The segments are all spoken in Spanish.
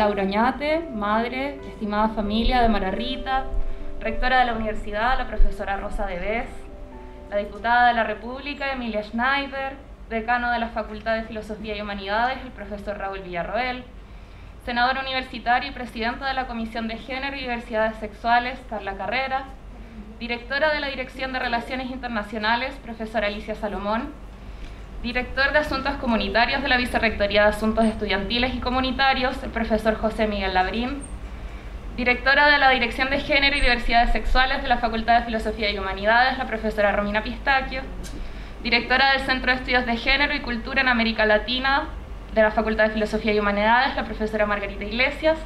Laura Oñate, madre, estimada familia de Mara Rita, rectora de la universidad, la profesora Rosa Devés, la diputada de la República, Emilia Schneider, decano de la Facultad de Filosofía y Humanidades, el profesor Raúl Villarroel, senadora universitaria y presidenta de la Comisión de Género y Diversidades Sexuales, Carla Carrera, directora de la Dirección de Relaciones Internacionales, profesora Alicia Salomón, director de Asuntos Comunitarios de la Vicerrectoría de Asuntos Estudiantiles y Comunitarios, el profesor José Miguel Labrín, directora de la Dirección de Género y Diversidades Sexuales de la Facultad de Filosofía y Humanidades, la profesora Romina Pistacchio, directora del Centro de Estudios de Género y Cultura en América Latina de la Facultad de Filosofía y Humanidades, la profesora Margarita Iglesias,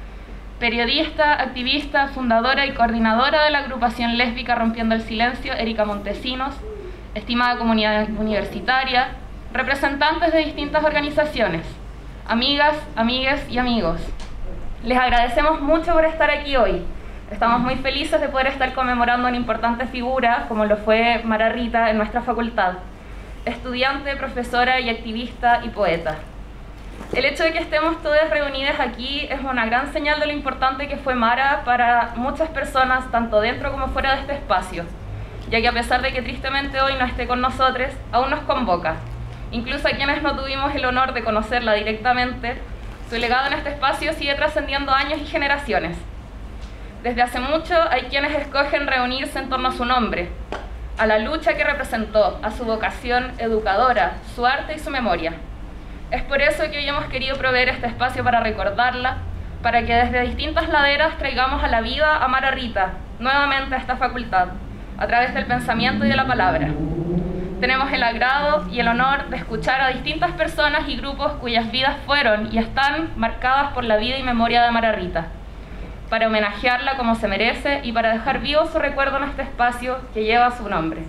periodista, activista, fundadora y coordinadora de la agrupación lésbica Rompiendo el Silencio, Erika Montesinos, estimada comunidad universitaria, representantes de distintas organizaciones, amigas, amigues y amigos. Les agradecemos mucho por estar aquí hoy. Estamos muy felices de poder estar conmemorando una importante figura, como lo fue Mara Rita en nuestra facultad, estudiante, profesora y activista y poeta. El hecho de que estemos todas reunidas aquí es una gran señal de lo importante que fue Mara para muchas personas, tanto dentro como fuera de este espacio, ya que a pesar de que tristemente hoy no esté con nosotros, aún nos convoca. Incluso a quienes no tuvimos el honor de conocerla directamente, su legado en este espacio sigue trascendiendo años y generaciones. Desde hace mucho hay quienes escogen reunirse en torno a su nombre, a la lucha que representó, a su vocación educadora, su arte y su memoria. Es por eso que hoy hemos querido proveer este espacio para recordarla, para que desde distintas laderas traigamos a la vida a Mara Rita, nuevamente a esta facultad, a través del pensamiento y de la palabra. Tenemos el agrado y el honor de escuchar a distintas personas y grupos cuyas vidas fueron y están marcadas por la vida y memoria de Mara Rita, para homenajearla como se merece y para dejar vivo su recuerdo en este espacio que lleva su nombre.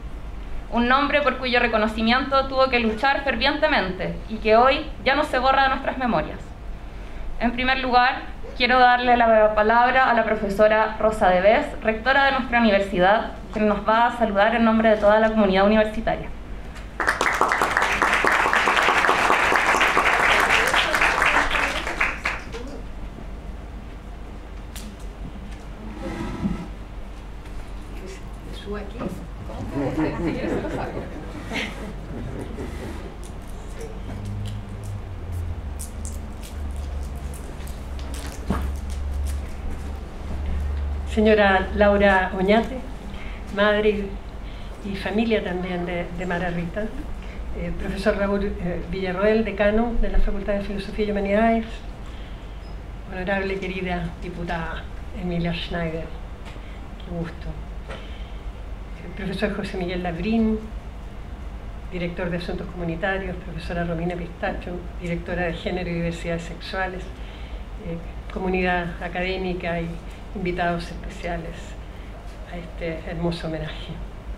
Un nombre por cuyo reconocimiento tuvo que luchar fervientemente y que hoy ya no se borra de nuestras memorias. En primer lugar, quiero darle la palabra a la profesora Rosa Devés, rectora de nuestra universidad, quien nos va a saludar en nombre de toda la comunidad universitaria. Señora Laura Oñate, madre y familia también de Mara Rita, profesor Raúl Villarroel, decano de la Facultad de Filosofía y Humanidades, honorable querida diputada Emilia Schneider, qué gusto, el profesor José Miguel Labrín, director de Asuntos Comunitarios, profesora Romina Pistacchio, directora de Género y Diversidades Sexuales, comunidad académica y invitados especiales a este hermoso homenaje.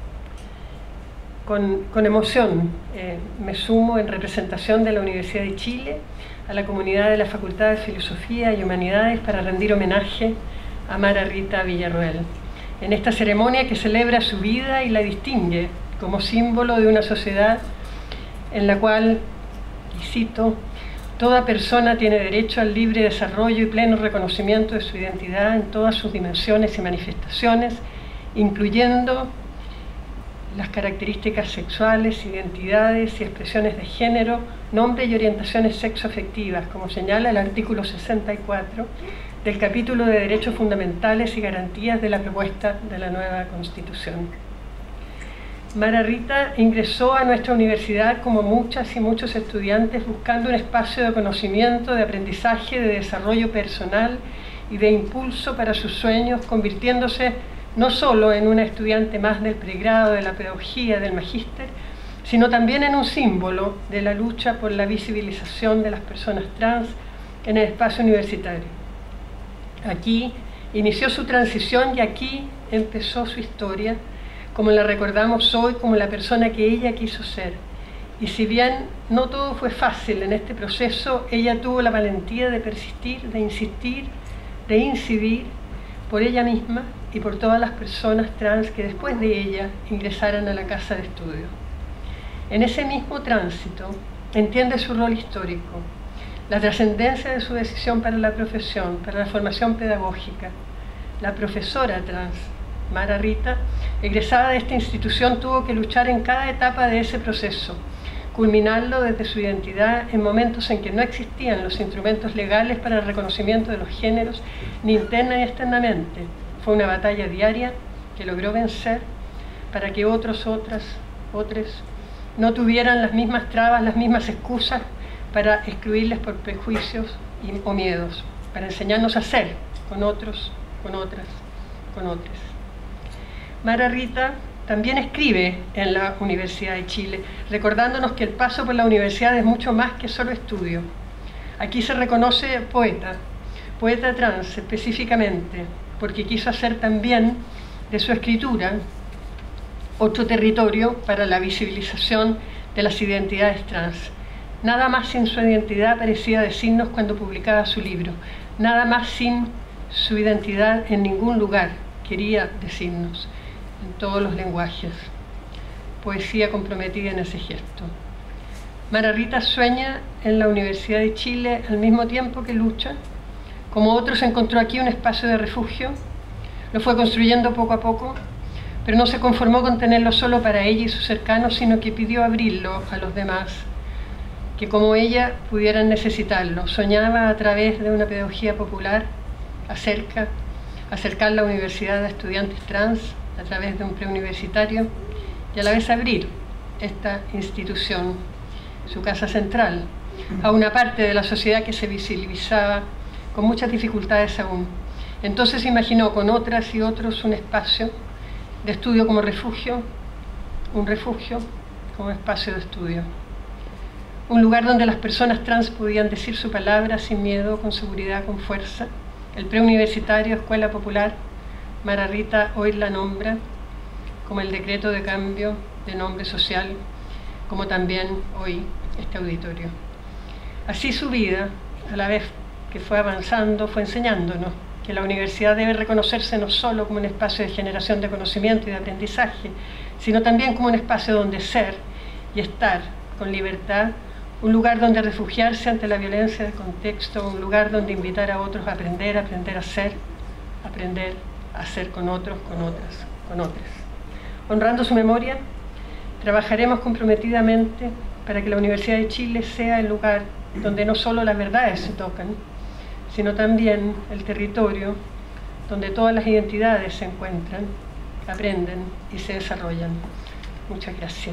Con emoción me sumo en representación de la Universidad de Chile a la comunidad de la Facultad de Filosofía y Humanidades para rendir homenaje a Mara Rita Villarroel en esta ceremonia que celebra su vida y la distingue como símbolo de una sociedad en la cual, y cito, toda persona tiene derecho al libre desarrollo y pleno reconocimiento de su identidad en todas sus dimensiones y manifestaciones, incluyendo las características sexuales, identidades y expresiones de género, nombre y orientaciones sexoafectivas, como señala el artículo 64 del capítulo de Derechos Fundamentales y Garantías de la propuesta de la nueva Constitución. Mara Rita ingresó a nuestra universidad como muchas y muchos estudiantes buscando un espacio de conocimiento, de aprendizaje, de desarrollo personal y de impulso para sus sueños, convirtiéndose no solo en una estudiante más del pregrado, de la pedagogía, del magíster, sino también en un símbolo de la lucha por la visibilización de las personas trans en el espacio universitario. Aquí inició su transición y aquí empezó su historia, como la recordamos hoy, como la persona que ella quiso ser. Y si bien no todo fue fácil en este proceso, ella tuvo la valentía de persistir, de insistir, de incidir por ella misma y por todas las personas trans que después de ella ingresaran a la casa de estudio. En ese mismo tránsito entiende su rol histórico, la trascendencia de su decisión para la profesión, para la formación pedagógica. La profesora trans, Mara Rita, egresada de esta institución, tuvo que luchar en cada etapa de ese proceso, culminarlo desde su identidad en momentos en que no existían los instrumentos legales para el reconocimiento de los géneros, ni interna ni externamente. Fue una batalla diaria que logró vencer para que otros no tuvieran las mismas trabas, las mismas excusas para excluirles por prejuicios o miedos, para enseñarnos a ser con otros, con otras, con otros. Mara Rita también escribe en la Universidad de Chile, recordándonos que el paso por la universidad es mucho más que solo estudio. Aquí se reconoce poeta trans específicamente, porque quiso hacer también de su escritura otro territorio para la visibilización de las identidades trans. Nada más sin su identidad parecía decirnos cuando publicaba su libro, nada más sin su identidad en ningún lugar quería decirnos, en todos los lenguajes. Poesía comprometida en ese gesto. Mara Rita sueña en la Universidad de Chile al mismo tiempo que lucha. Como otros, encontró aquí un espacio de refugio, lo fue construyendo poco a poco, pero no se conformó con tenerlo solo para ella y sus cercanos, sino que pidió abrirlo a los demás, que como ella pudieran necesitarlo. Soñaba a través de una pedagogía popular, acercar la universidad a estudiantes trans a través de un preuniversitario y a la vez abrir esta institución, su casa central, a una parte de la sociedad que se visibilizaba con muchas dificultades aún. Entonces imaginó con otras y otros un espacio de estudio como refugio, un refugio como espacio de estudio. Un lugar donde las personas trans podían decir su palabra sin miedo, con seguridad, con fuerza. El preuniversitario, Escuela Popular, Mara Rita hoy la nombra como el decreto de cambio de nombre social, como también hoy este auditorio. Así su vida, a la vez que fue avanzando, fue enseñándonos que la universidad debe reconocerse no solo como un espacio de generación de conocimiento y de aprendizaje, sino también como un espacio donde ser y estar con libertad, un lugar donde refugiarse ante la violencia del contexto, un lugar donde invitar a otros a aprender a ser, aprender a ser con otros, con otras, con otras. Honrando su memoria, trabajaremos comprometidamente para que la Universidad de Chile sea el lugar donde no solo las verdades se tocan, sino también el territorio donde todas las identidades se encuentran, aprenden y se desarrollan. Muchas gracias.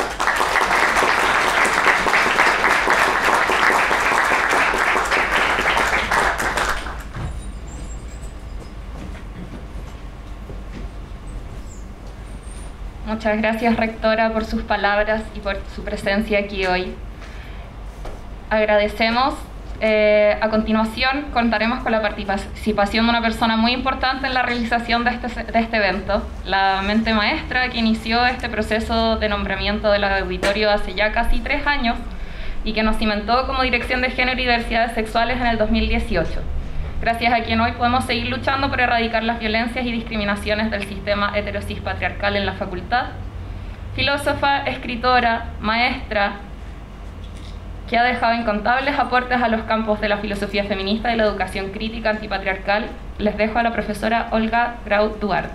Muchas gracias, rectora, por sus palabras y por su presencia aquí hoy. Agradecemos. A continuación, contaremos con la participación de una persona muy importante en la realización de este evento, la mente maestra que inició este proceso de nombramiento del auditorio hace ya casi 3 años y que nos cimentó como Dirección de Género y Diversidades Sexuales en el 2018. Gracias a quien hoy podemos seguir luchando por erradicar las violencias y discriminaciones del sistema heterosis patriarcal en la facultad. Filósofa, escritora, maestra, que ha dejado incontables aportes a los campos de la filosofía feminista y la educación crítica antipatriarcal, les dejo a la profesora Olga Grau Duarte.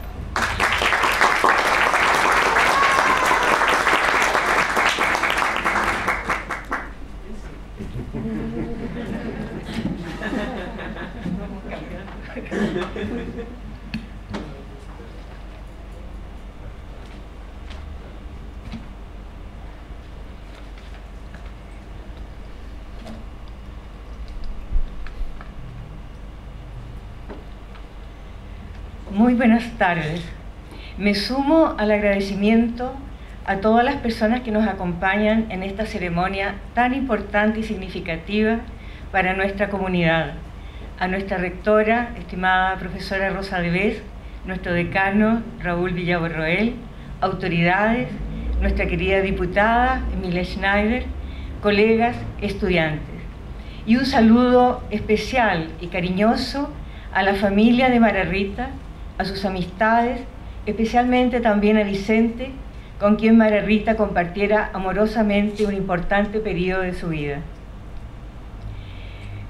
Muy buenas tardes. Me sumo al agradecimiento a todas las personas que nos acompañan en esta ceremonia tan importante y significativa para nuestra comunidad. A nuestra rectora, estimada profesora Rosa de Bes, nuestro decano Raúl Villaborroel, autoridades, nuestra querida diputada Emilia Schneider, colegas, estudiantes. Y un saludo especial y cariñoso a la familia de Mara Rita, a sus amistades, especialmente también a Vicente, con quien Mara Rita compartiera amorosamente un importante periodo de su vida.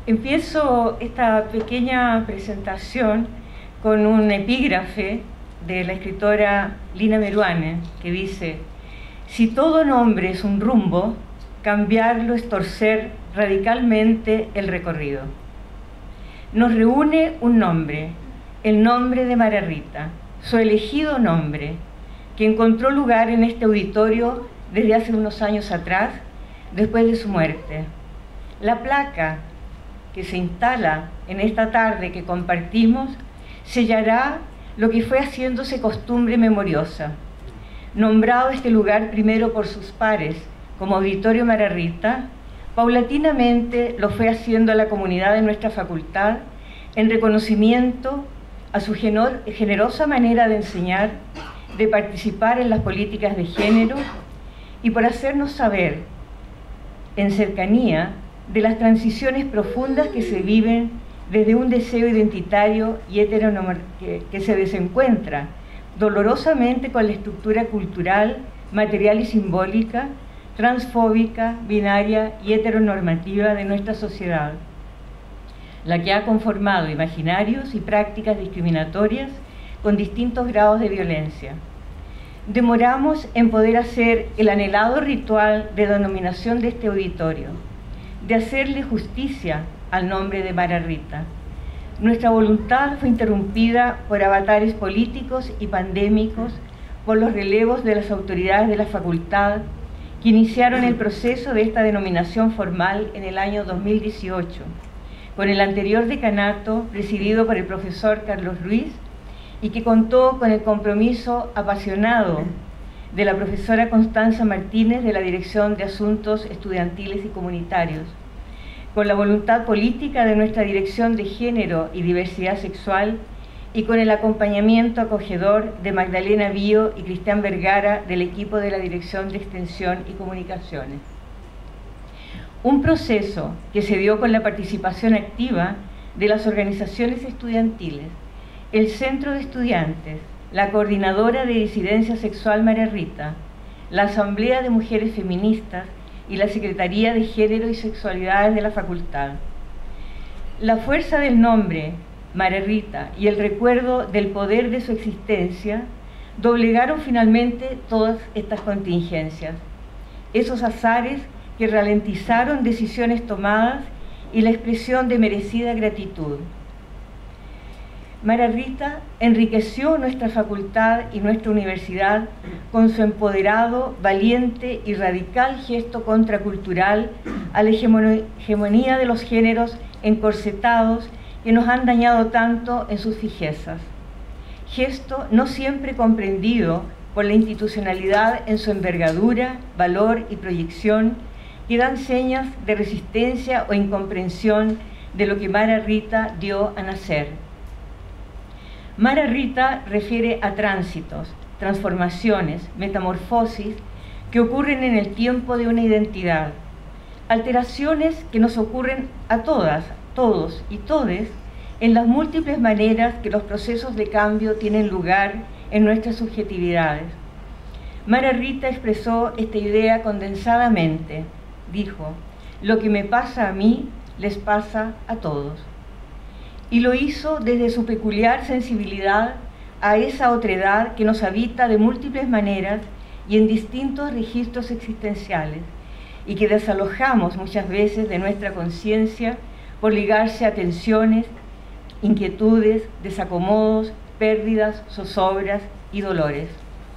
Empiezo esta pequeña presentación con un epígrafe de la escritora Lina Meruane, que dice: si todo nombre es un rumbo, cambiarlo es torcer radicalmente el recorrido. Nos reúne un nombre, el nombre de María Rita, su elegido nombre, que encontró lugar en este auditorio desde hace unos años atrás, después de su muerte. La placa que se instala en esta tarde que compartimos sellará lo que fue haciéndose costumbre memoriosa. Nombrado este lugar primero por sus pares como Auditorio María Rita, paulatinamente lo fue haciendo a la comunidad de nuestra facultad en reconocimiento a su generosa manera de enseñar, de participar en las políticas de género y por hacernos saber en cercanía de las transiciones profundas que se viven desde un deseo identitario y que se desencuentra dolorosamente con la estructura cultural, material y simbólica, transfóbica, binaria y heteronormativa de nuestra sociedad, la que ha conformado imaginarios y prácticas discriminatorias con distintos grados de violencia. Demoramos en poder hacer el anhelado ritual de denominación de este auditorio, de hacerle justicia al nombre de María Rita. Nuestra voluntad fue interrumpida por avatares políticos y pandémicos, por los relevos de las autoridades de la facultad, que iniciaron el proceso de esta denominación formal en el año 2018, con el anterior decanato presidido por el profesor Carlos Ruiz, y que contó con el compromiso apasionado de la profesora Constanza Martínez de la Dirección de Asuntos Estudiantiles y Comunitarios, con la voluntad política de nuestra Dirección de Género y Diversidad Sexual y con el acompañamiento acogedor de Magdalena Bío y Cristian Vergara del equipo de la Dirección de Extensión y Comunicaciones. Un proceso que se dio con la participación activa de las organizaciones estudiantiles, el Centro de Estudiantes, la Coordinadora de Disidencia Sexual María Rita, la Asamblea de Mujeres Feministas y la Secretaría de Género y Sexualidades de la Facultad. La fuerza del nombre María Rita y el recuerdo del poder de su existencia doblegaron finalmente todas estas contingencias, esos azares que ralentizaron decisiones tomadas y la expresión de merecida gratitud. María Rita enriqueció nuestra facultad y nuestra universidad con su empoderado, valiente y radical gesto contracultural a la hegemonía de los géneros encorsetados que nos han dañado tanto en sus fijezas. Gesto no siempre comprendido por la institucionalidad en su envergadura, valor y proyección, que dan señas de resistencia o incomprensión de lo que María Rita dio a nacer. María Rita refiere a tránsitos, transformaciones, metamorfosis que ocurren en el tiempo de una identidad, alteraciones que nos ocurren a todas, todos y todes en las múltiples maneras que los procesos de cambio tienen lugar en nuestras subjetividades. María Rita expresó esta idea condensadamente. Dijo: lo que me pasa a mí les pasa a todos. Y lo hizo desde su peculiar sensibilidad a esa otredad que nos habita de múltiples maneras y en distintos registros existenciales, y que desalojamos muchas veces de nuestra conciencia por ligarse a tensiones, inquietudes, desacomodos, pérdidas, zozobras y dolores.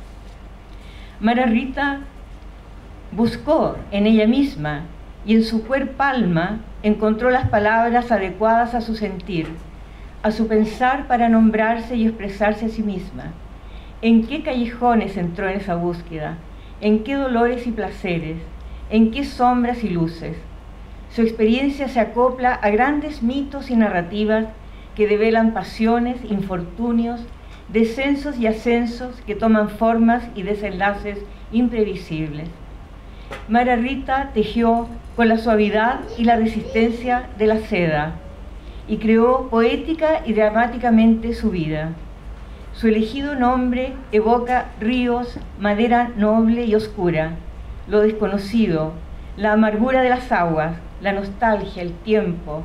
María Rita buscó en ella misma y en su cuerpo alma encontró las palabras adecuadas a su sentir, a su pensar para nombrarse y expresarse a sí misma. ¿En qué callejones entró en esa búsqueda? ¿En qué dolores y placeres? ¿En qué sombras y luces? Su experiencia se acopla a grandes mitos y narrativas que develan pasiones, infortunios, descensos y ascensos que toman formas y desenlaces imprevisibles. María Rita tejió con la suavidad y la resistencia de la seda y creó poética y dramáticamente su vida. Su elegido nombre evoca ríos, madera noble y oscura, lo desconocido, la amargura de las aguas, la nostalgia, el tiempo,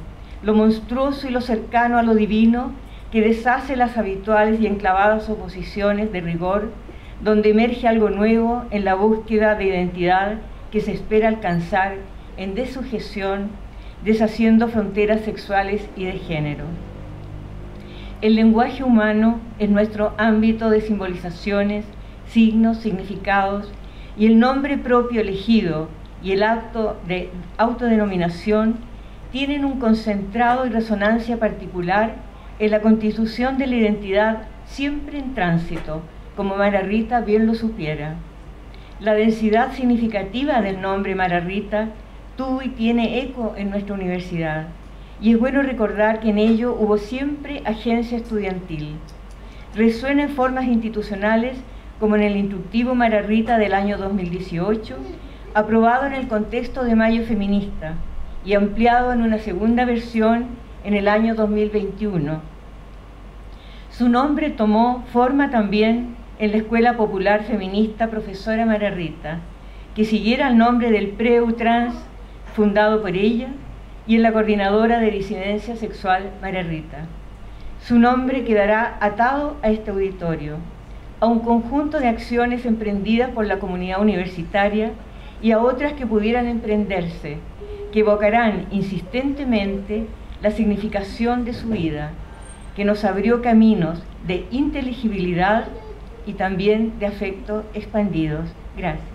lo monstruoso y lo cercano a lo divino, que deshace las habituales y enclavadas oposiciones de rigor, donde emerge algo nuevo en la búsqueda de identidad que se espera alcanzar en desujeción, deshaciendo fronteras sexuales y de género. El lenguaje humano es nuestro ámbito de simbolizaciones, signos, significados, y el nombre propio elegido y el acto de autodenominación tienen un concentrado y resonancia particular en la constitución de la identidad siempre en tránsito, como Mara Rita bien lo supiera. La densidad significativa del nombre Mara Rita tuvo y tiene eco en nuestra universidad, y es bueno recordar que en ello hubo siempre agencia estudiantil. Resuena en formas institucionales como en el instructivo Mara Rita del año 2018, aprobado en el contexto de Mayo Feminista y ampliado en una segunda versión en el año 2021. Su nombre tomó forma también en la Escuela Popular Feminista Profesora Mara Rita, que siguiera el nombre del Preu-Trans fundado por ella, y en la Coordinadora de Disidencia Sexual Mara Rita. Su nombre quedará atado a este auditorio, a un conjunto de acciones emprendidas por la comunidad universitaria y a otras que pudieran emprenderse, que evocarán insistentemente la significación de su vida, que nos abrió caminos de inteligibilidad y también de afecto expandidos. Gracias.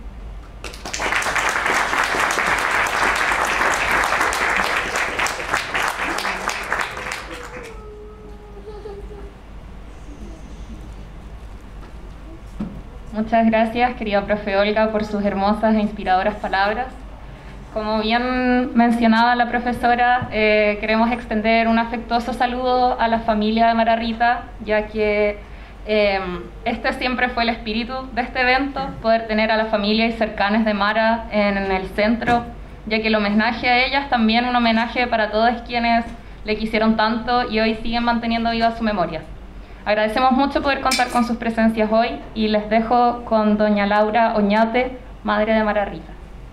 Muchas gracias, querida profe Olga, por sus hermosas e inspiradoras palabras. Como bien mencionaba la profesora, queremos extender un afectuoso saludo a la familia de Mara Rita, ya que este siempre fue el espíritu de este evento, poder tener a la familia y cercanes de Mara en el centro, ya que el homenaje a ella es también un homenaje para todos quienes le quisieron tanto y hoy siguen manteniendo viva su memoria. Agradecemos mucho poder contar con sus presencias hoy y les dejo con doña Laura Oñate, madre de Mara Rita.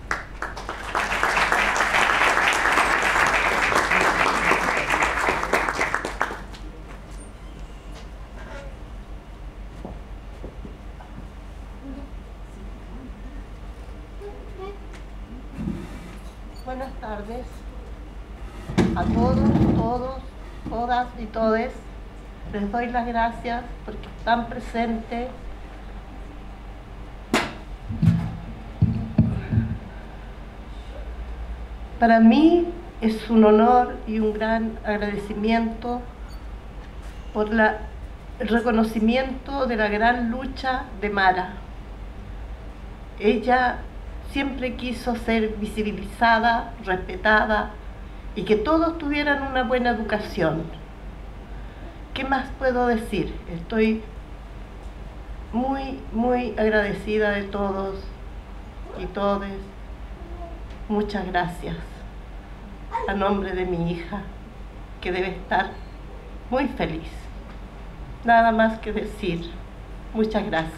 Buenas tardes a todos, todas y todes. Les doy las gracias porque están presentes. Para mí es un honor y un gran agradecimiento por el reconocimiento de la gran lucha de Mara. Ella siempre quiso ser visibilizada, respetada y que todos tuvieran una buena educación. ¿Qué más puedo decir? Estoy muy agradecida de todos y todes. Muchas gracias. A nombre de mi hija, que debe estar muy feliz. Nada más que decir. Muchas gracias.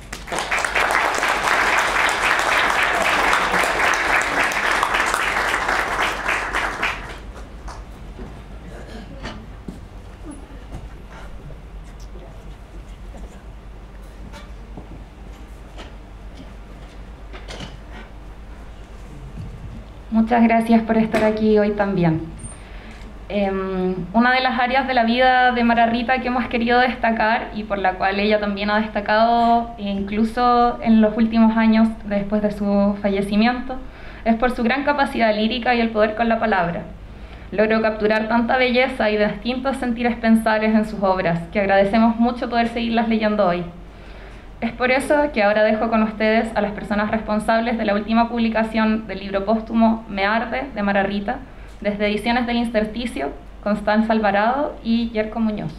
Muchas gracias por estar aquí hoy también. Una de las áreas de la vida de Mara Rita que hemos querido destacar y por la cual ella también ha destacado incluso en los últimos años después de su fallecimiento es por su gran capacidad lírica y el poder con la palabra. Logró capturar tanta belleza y distintos sentires pensares en sus obras que agradecemos mucho poder seguirlas leyendo hoy. Es por eso que ahora dejo con ustedes a las personas responsables de la última publicación del libro póstumo Me Arde, de Mara Rita, desde Ediciones del Intersticio, Constanza Alvarado y Yerko Muñoz.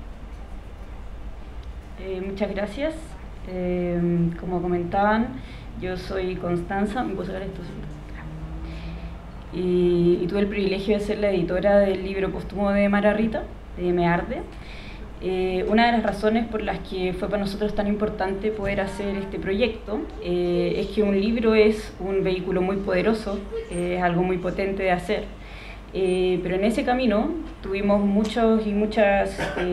Muchas gracias. Como comentaban, Yo soy Constanza, ¿me puedo sacar esto? Y tuve el privilegio de ser la editora del libro póstumo de Mara Rita, de Me Arde. Una de las razones por las que fue para nosotros tan importante poder hacer este proyecto es que un libro es un vehículo muy poderoso, es algo muy potente de hacer, pero en ese camino tuvimos muchos y muchas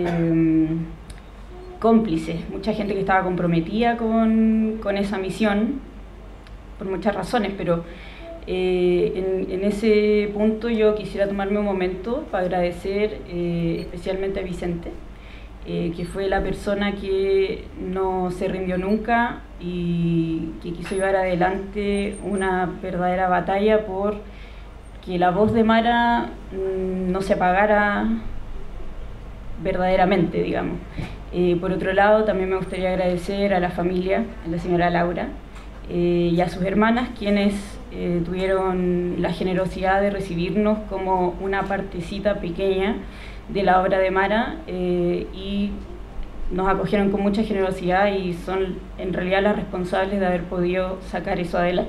cómplices, mucha gente que estaba comprometida con esa misión por muchas razones, pero en ese punto yo quisiera tomarme un momento para agradecer especialmente a Vicente, que fue la persona que no se rindió nunca y que quiso llevar adelante una verdadera batalla por que la voz de Mara no se apagara verdaderamente, digamos. Por otro lado, también me gustaría agradecer a la familia, a la señora Laura, y a sus hermanas, quienes tuvieron la generosidad de recibirnos como una partecita pequeña de la obra de Mara, y nos acogieron con mucha generosidad y son en realidad las responsables de haber podido sacar eso adelante.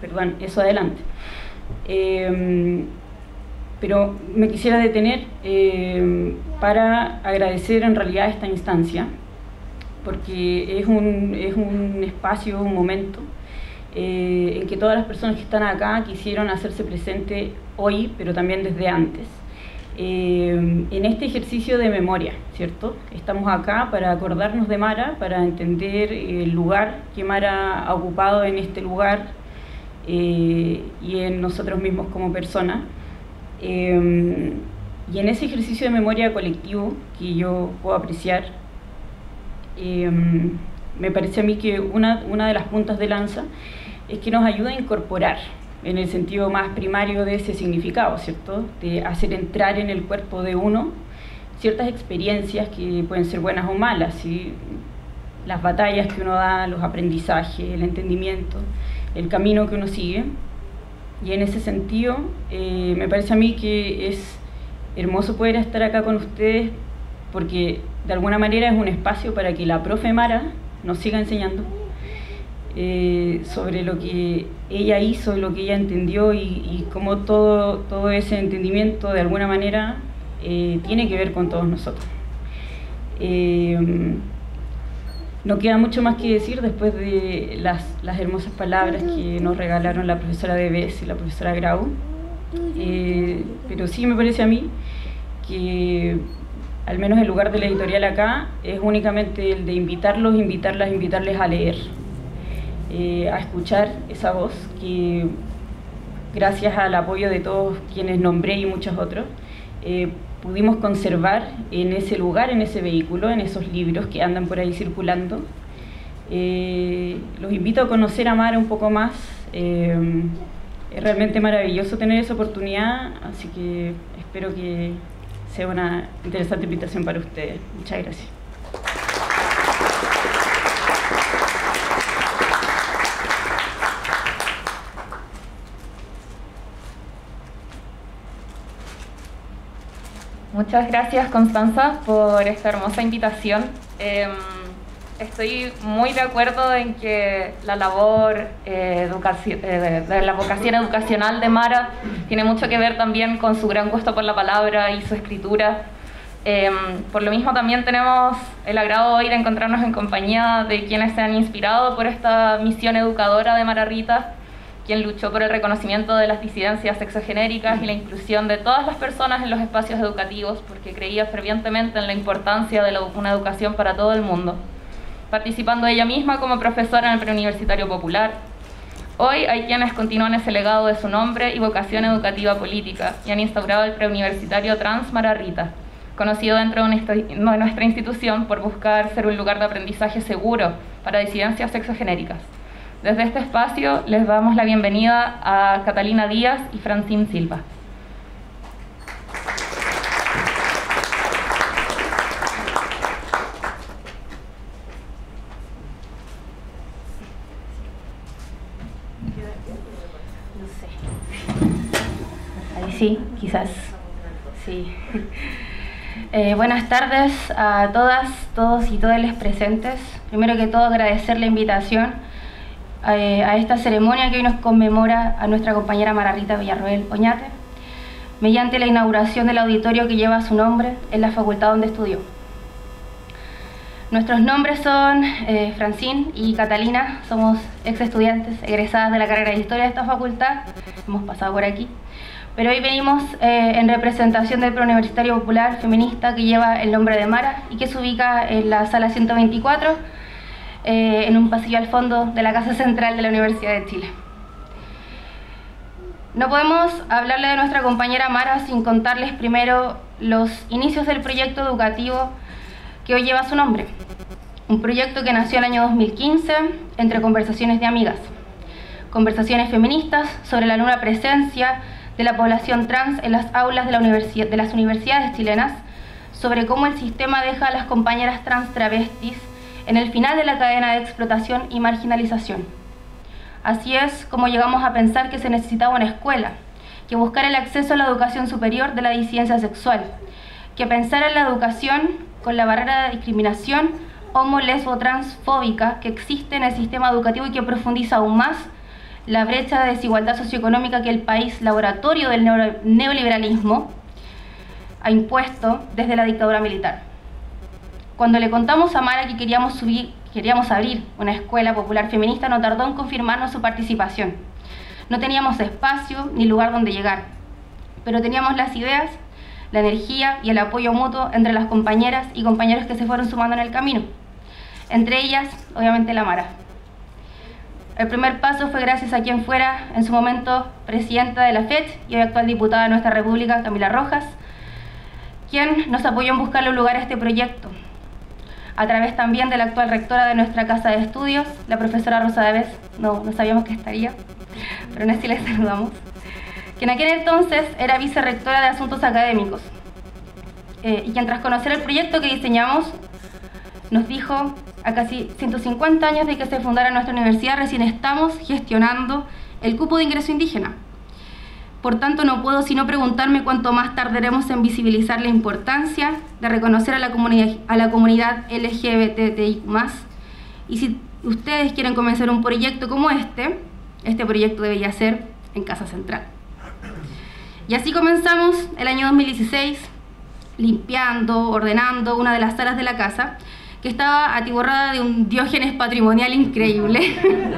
Pero me quisiera detener para agradecer en realidad esta instancia, porque es un espacio, un momento en que todas las personas que están acá quisieron hacerse presente hoy, pero también desde antes. En este ejercicio de memoria, ¿cierto? Estamos acá para acordarnos de Mara, para entender el lugar que Mara ha ocupado en este lugar y en nosotros mismos como personas. Y en ese ejercicio de memoria colectivo que yo puedo apreciar, me parece a mí que una de las puntas de lanza es que nos ayuda a incorporar en el sentido más primario de ese significado, ¿cierto? De hacer entrar en el cuerpo de uno ciertas experiencias que pueden ser buenas o malas, ¿sí? Las batallas que uno da, los aprendizajes, el entendimiento, el camino que uno sigue. Y en ese sentido, me parece a mí que es hermoso poder estar acá con ustedes, porque de alguna manera es un espacio para que la profe Mara nos siga enseñando sobre lo que ella hizo, lo que ella entendió y cómo todo ese entendimiento de alguna manera tiene que ver con todos nosotros. No queda mucho más que decir después de las hermosas palabras que nos regalaron la profesora Debes y la profesora Grau, pero sí me parece a mí que al menos el lugar de la editorial acá es únicamente el de invitarles a leer, a escuchar esa voz que gracias al apoyo de todos quienes nombré y muchos otros pudimos conservar en ese lugar, en ese vehículo, en esos libros que andan por ahí circulando. Los invito a conocer a Mara un poco más. Es realmente maravilloso tener esa oportunidad, así que espero que sea una interesante invitación para ustedes. Muchas gracias. Muchas gracias, Constanza, por esta hermosa invitación. Estoy muy de acuerdo en que la labor de la vocación educacional de Mara tiene mucho que ver también con su gran gusto por la palabra y su escritura. Por lo mismo también tenemos el agrado hoy de encontrarnos en compañía de quienes se han inspirado por esta misión educadora de Mara Rita, quien luchó por el reconocimiento de las disidencias sexogenéricas y la inclusión de todas las personas en los espacios educativos, porque creía fervientemente en la importancia de una educación para todo el mundo, participando ella misma como profesora en el Preuniversitario Popular. Hoy hay quienes continúan ese legado de su nombre y vocación educativa política y han instaurado el Preuniversitario Trans Mara Rita, conocido dentro de nuestra institución por buscar ser un lugar de aprendizaje seguro para disidencias sexogenéricas. Desde este espacio les damos la bienvenida a Catalina Díaz y Francine Silva. No sé. Ahí sí, quizás. Sí. Buenas tardes a todas, todos y todas los presentes. Primero que todo agradecer la invitación a esta ceremonia que hoy nos conmemora a nuestra compañera Mara Rita Villarroel Oñate, mediante la inauguración del auditorio que lleva su nombre en la facultad donde estudió. Nuestros nombres son Francine y Catalina, somos ex estudiantes egresadas de la carrera de Historia de esta facultad, hemos pasado por aquí, pero hoy venimos en representación del Preuniversitario Popular Feminista que lleva el nombre de Mara y que se ubica en la sala 124, en un pasillo al fondo de la Casa Central de la Universidad de Chile. No podemos hablarle de nuestra compañera Mara sin contarles primero los inicios del proyecto educativo que hoy lleva su nombre. Un proyecto que nació el año 2015 entre conversaciones de amigas. Conversaciones feministas sobre la nula presencia de la población trans en las aulas de las universidades chilenas, sobre cómo el sistema deja a las compañeras trans travestis en el final de la cadena de explotación y marginalización. Así es como llegamos a pensar que se necesitaba una escuela, que buscara el acceso a la educación superior de la disidencia sexual, que pensara en la educación con la barrera de discriminación homo, lesbo, transfóbica que existe en el sistema educativo y que profundiza aún más la brecha de desigualdad socioeconómica que el país laboratorio del neoliberalismo ha impuesto desde la dictadura militar. Cuando le contamos a Mara que queríamos abrir una escuela popular feminista, no tardó en confirmarnos su participación. No teníamos espacio ni lugar donde llegar, pero teníamos las ideas, la energía y el apoyo mutuo entre las compañeras y compañeros que se fueron sumando en el camino. Entre ellas, obviamente, la Mara. El primer paso fue gracias a quien fuera, en su momento, presidenta de la FET y hoy actual diputada de nuestra República, Camila Rojas, quien nos apoyó en buscarle un lugar a este proyecto. A través también de la actual rectora de nuestra casa de estudios, la profesora Rosa de Bes, no sabíamos que estaría, pero aún así le saludamos, quien en aquel entonces era vicerrectora de Asuntos Académicos, y quien tras conocer el proyecto que diseñamos, nos dijo: a casi 150 años de que se fundara nuestra universidad, recién estamos gestionando el cupo de ingreso indígena. Por tanto, no puedo sino preguntarme cuánto más tardaremos en visibilizar la importancia de reconocer a la comunidad LGBTIQ+. Y si ustedes quieren comenzar un proyecto como este proyecto debería ser en Casa Central. Y así comenzamos el año 2016, limpiando, ordenando una de las salas de la casa, que estaba atiborrada de un diógenes patrimonial increíble.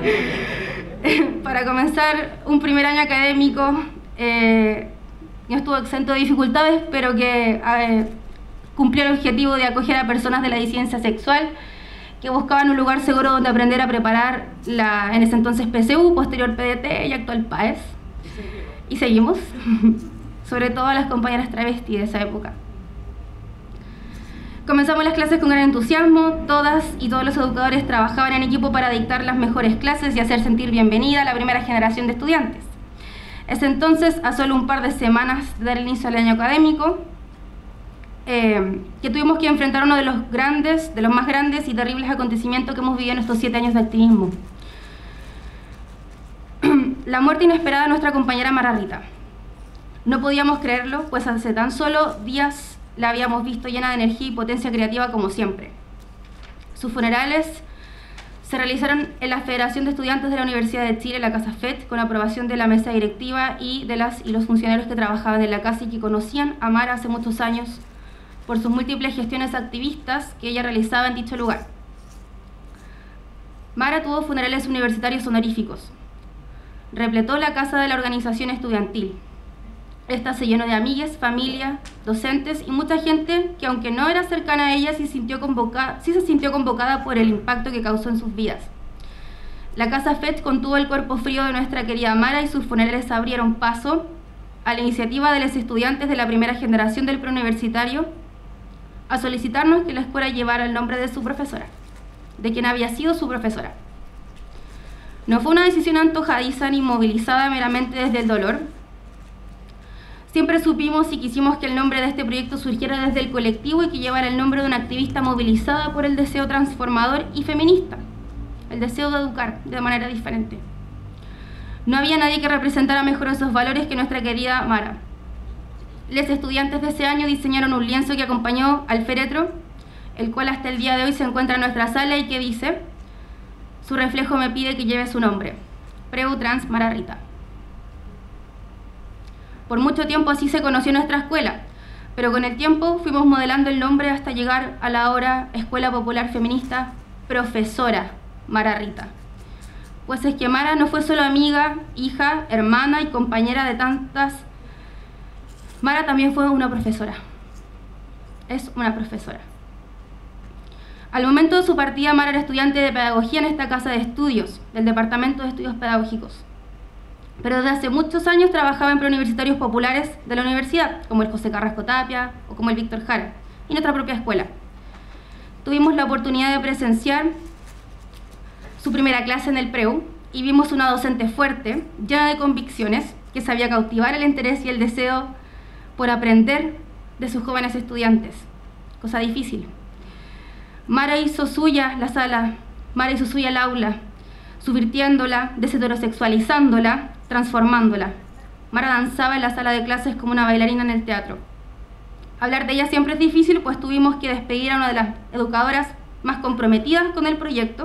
Para comenzar un primer año académico, no estuvo exento de dificultades, pero que cumplió el objetivo de acoger a personas de la disidencia sexual que buscaban un lugar seguro donde aprender a preparar la, en ese entonces, PSU, posterior PDT y actual PAES. Y seguimos, sobre todo a las compañeras travestis de esa época. Comenzamos las clases con gran entusiasmo, todas y todos los educadores trabajaban en equipo para dictar las mejores clases y hacer sentir bienvenida a la primera generación de estudiantes. Es entonces, a solo un par de semanas de dar inicio al año académico, que tuvimos que enfrentar uno de los más grandes y terribles acontecimientos que hemos vivido en estos 7 años de activismo. La muerte inesperada de nuestra compañera Mara Rita. No podíamos creerlo, pues hace tan solo días la habíamos visto llena de energía y potencia creativa como siempre. Sus funerales se realizaron en la Federación de Estudiantes de la Universidad de Chile, la Casa FET, con aprobación de la mesa directiva y de las y los funcionarios que trabajaban en la casa y que conocían a Mara hace muchos años por sus múltiples gestiones activistas que ella realizaba en dicho lugar. Mara tuvo funerales universitarios honoríficos. Repletó la casa de la organización estudiantil. Esta se llenó de amigues, familia, docentes y mucha gente que, aunque no era cercana a ella, sí se sintió convocada por el impacto que causó en sus vidas. La Casa FET contuvo el cuerpo frío de nuestra querida Mara y sus funerales abrieron paso a la iniciativa de los estudiantes de la primera generación del preuniversitario a solicitarnos que la escuela llevara el nombre de su profesora, de quien había sido su profesora. No fue una decisión antojadiza ni movilizada meramente desde el dolor. Siempre supimos y quisimos que el nombre de este proyecto surgiera desde el colectivo y que llevara el nombre de una activista movilizada por el deseo transformador y feminista, el deseo de educar de manera diferente. No había nadie que representara mejor esos valores que nuestra querida Mara. Los estudiantes de ese año diseñaron un lienzo que acompañó al féretro, el cual hasta el día de hoy se encuentra en nuestra sala y que dice: su reflejo me pide que lleve su nombre, Preu Trans Mara Rita. Por mucho tiempo así se conoció nuestra escuela, pero con el tiempo fuimos modelando el nombre hasta llegar a la ahora Escuela Popular Feminista Profesora Mara Rita. Pues es que Mara no fue solo amiga, hija, hermana y compañera de tantas. Mara también fue una profesora. Es una profesora. Al momento de su partida, Mara era estudiante de pedagogía en esta casa de estudios, del Departamento de Estudios Pedagógicos. Pero desde hace muchos años trabajaba en preuniversitarios populares de la universidad, como el José Carrasco Tapia o como el Víctor Jara, y nuestra propia escuela. Tuvimos la oportunidad de presenciar su primera clase en el Preu y vimos una docente fuerte, llena de convicciones, que sabía cautivar el interés y el deseo por aprender de sus jóvenes estudiantes, cosa difícil. Mara hizo suya la sala, Mara hizo suya el aula, subvirtiéndola, desheterosexualizándola, transformándola. Mara danzaba en la sala de clases como una bailarina en el teatro. Hablar de ella siempre es difícil, pues tuvimos que despedir a una de las educadoras más comprometidas con el proyecto.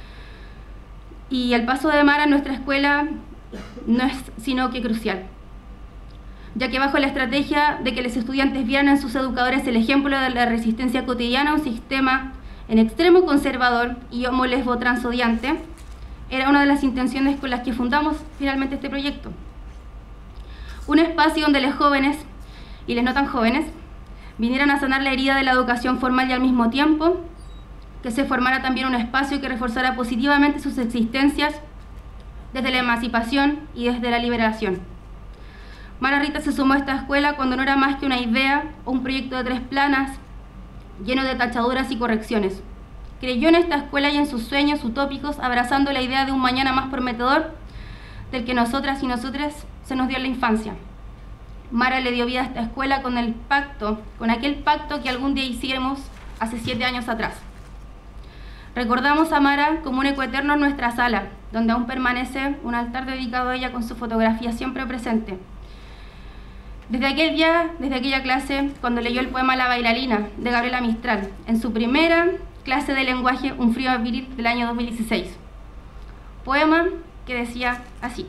Y el paso de Mara en nuestra escuela no es sino que crucial, ya que bajo la estrategia de que los estudiantes vieran en sus educadores el ejemplo de la resistencia cotidiana a un sistema en extremo conservador y homo lesbo transodiante, era una de las intenciones con las que fundamos finalmente este proyecto. Un espacio donde los jóvenes y los no tan jóvenes vinieran a sanar la herida de la educación formal y al mismo tiempo que se formara también un espacio que reforzara positivamente sus existencias desde la emancipación y desde la liberación. Mara Rita se sumó a esta escuela cuando no era más que una idea o un proyecto de 3 planas lleno de tachaduras y correcciones. Creyó en esta escuela y en sus sueños utópicos, abrazando la idea de un mañana más prometedor del que nosotras y nosotros se nos dio en la infancia. Mara le dio vida a esta escuela con aquel pacto que algún día hicimos hace 7 años atrás. Recordamos a Mara como un eco eterno en nuestra sala, donde aún permanece un altar dedicado a ella con su fotografía siempre presente. Desde aquel día, desde aquella clase, cuando leyó el poema La bailarina, de Gabriela Mistral, en su primera clase de lenguaje, Un frío abril del año 2016. Poema que decía así.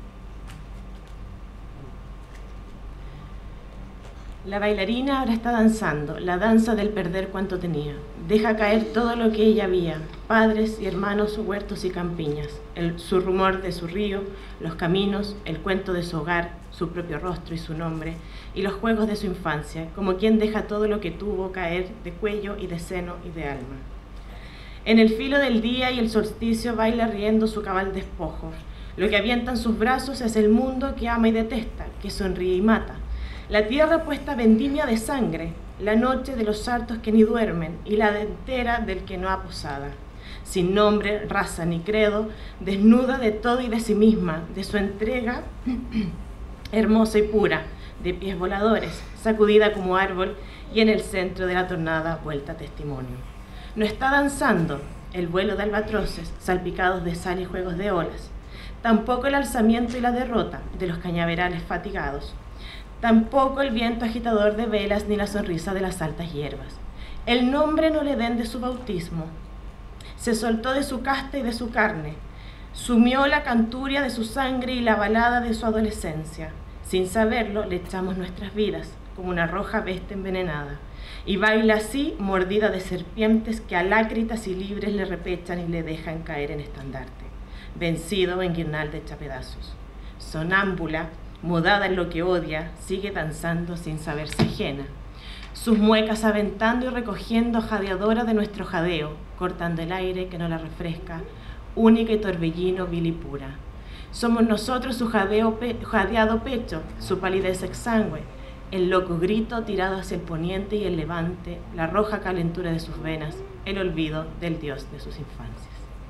La bailarina ahora está danzando, la danza del perder cuanto tenía. Deja caer todo lo que ella había, padres y hermanos, huertos y campiñas, su rumor de su río, los caminos, el cuento de su hogar, su propio rostro y su nombre, y los juegos de su infancia, como quien deja todo lo que tuvo caer de cuello y de seno y de alma. En el filo del día y el solsticio baila riendo su cabal despojo. Lo que avienta en sus brazos es el mundo que ama y detesta, que sonríe y mata. La tierra puesta vendimia de sangre, la noche de los hartos que ni duermen y la entera del que no ha posada. Sin nombre, raza ni credo, desnuda de todo y de sí misma, de su entrega hermosa y pura, de pies voladores, sacudida como árbol y en el centro de la tornada vuelta testimonio. No está danzando el vuelo de albatroces salpicados de sal y juegos de olas, tampoco el alzamiento y la derrota de los cañaverales fatigados, tampoco el viento agitador de velas ni la sonrisa de las altas hierbas. El nombre no le den de su bautismo. Se soltó de su casta y de su carne, sumió la canturia de su sangre y la balada de su adolescencia. Sin saberlo, le echamos nuestras vidas, como una roja bestia envenenada, y baila así, mordida de serpientes que alácritas y libres le repechan y le dejan caer en estandarte, vencido en guirnalda hecha pedazos. Sonámbula, mudada en lo que odia, sigue danzando sin saberse ajena, sus muecas aventando y recogiendo jadeadora de nuestro jadeo, cortando el aire que no la refresca, única y torbellino vil y pura. Somos nosotros su jadeado pecho, su palidez exangüe, el loco grito tirado hacia el poniente y el levante, la roja calentura de sus venas, el olvido del Dios de sus infancias.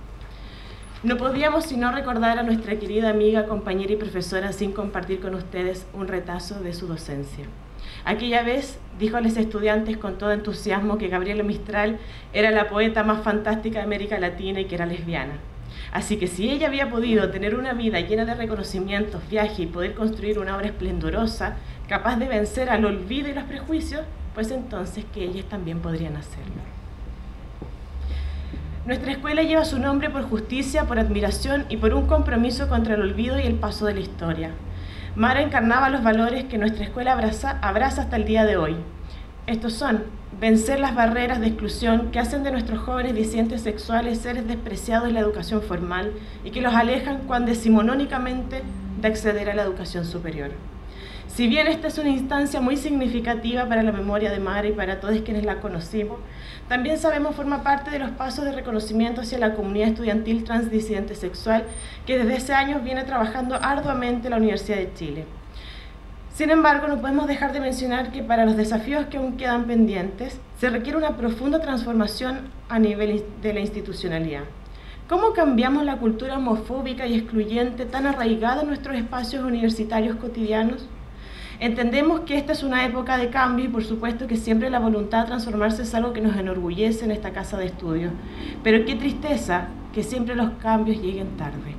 No podíamos sino recordar a nuestra querida amiga, compañera y profesora sin compartir con ustedes un retazo de su docencia. Aquella vez dijo a los estudiantes con todo entusiasmo que Gabriela Mistral era la poeta más fantástica de América Latina y que era lesbiana. Así que si ella había podido tener una vida llena de reconocimientos, viaje y poder construir una obra esplendorosa, capaz de vencer al olvido y los prejuicios, pues entonces que ellas también podrían hacerlo. Nuestra escuela lleva su nombre por justicia, por admiración y por un compromiso contra el olvido y el paso de la historia. Mara encarnaba los valores que nuestra escuela abraza hasta el día de hoy. Estos son: vencer las barreras de exclusión que hacen de nuestros jóvenes disidentes sexuales seres despreciados en la educación formal y que los alejan cuán decimonónicamente de acceder a la educación superior. Si bien esta es una instancia muy significativa para la memoria de Mara y para todos quienes la conocimos, también sabemos forma parte de los pasos de reconocimiento hacia la comunidad estudiantil transdisidente sexual que desde hace años viene trabajando arduamente la Universidad de Chile. Sin embargo, no podemos dejar de mencionar que para los desafíos que aún quedan pendientes, se requiere una profunda transformación a nivel de la institucionalidad. ¿Cómo cambiamos la cultura homofóbica y excluyente tan arraigada en nuestros espacios universitarios cotidianos? Entendemos que esta es una época de cambio y por supuesto que siempre la voluntad de transformarse es algo que nos enorgullece en esta casa de estudios. Pero qué tristeza que siempre los cambios lleguen tarde.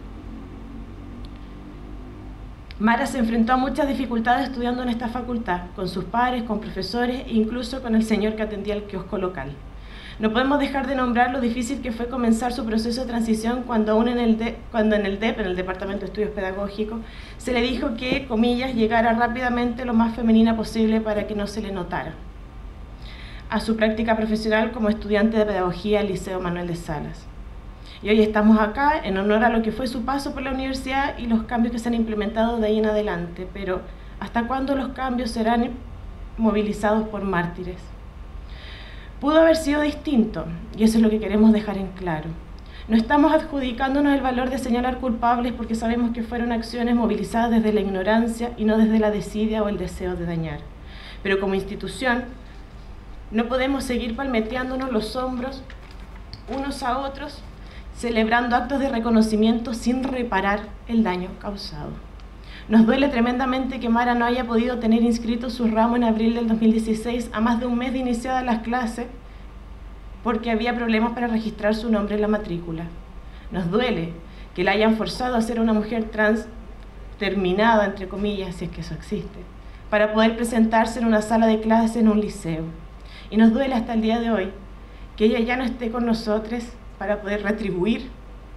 Mara se enfrentó a muchas dificultades estudiando en esta facultad, con sus pares, con profesores e incluso con el señor que atendía el kiosco local. No podemos dejar de nombrar lo difícil que fue comenzar su proceso de transición cuando aún en el Departamento de Estudios Pedagógicos, se le dijo que, comillas, llegara rápidamente lo más femenina posible para que no se le notara. A su práctica profesional como estudiante de pedagogía al Liceo Manuel de Salas. Y hoy estamos acá en honor a lo que fue su paso por la universidad y los cambios que se han implementado de ahí en adelante. Pero, ¿hasta cuándo los cambios serán movilizados por mártires? Pudo haber sido distinto, y eso es lo que queremos dejar en claro. No estamos adjudicándonos el valor de señalar culpables porque sabemos que fueron acciones movilizadas desde la ignorancia y no desde la desidia o el deseo de dañar. Pero como institución, no podemos seguir palmeteándonos los hombros unos a otros, celebrando actos de reconocimiento sin reparar el daño causado. Nos duele tremendamente que Mara no haya podido tener inscrito su ramo en abril del 2016 a más de un mes de iniciadas las clases porque había problemas para registrar su nombre en la matrícula. Nos duele que la hayan forzado a ser una mujer trans terminada, entre comillas, si es que eso existe, para poder presentarse en una sala de clases en un liceo. Y nos duele hasta el día de hoy que ella ya no esté con nosotros para poder retribuir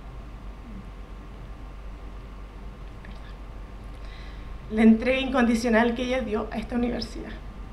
la entrega incondicional que ella dio a esta universidad.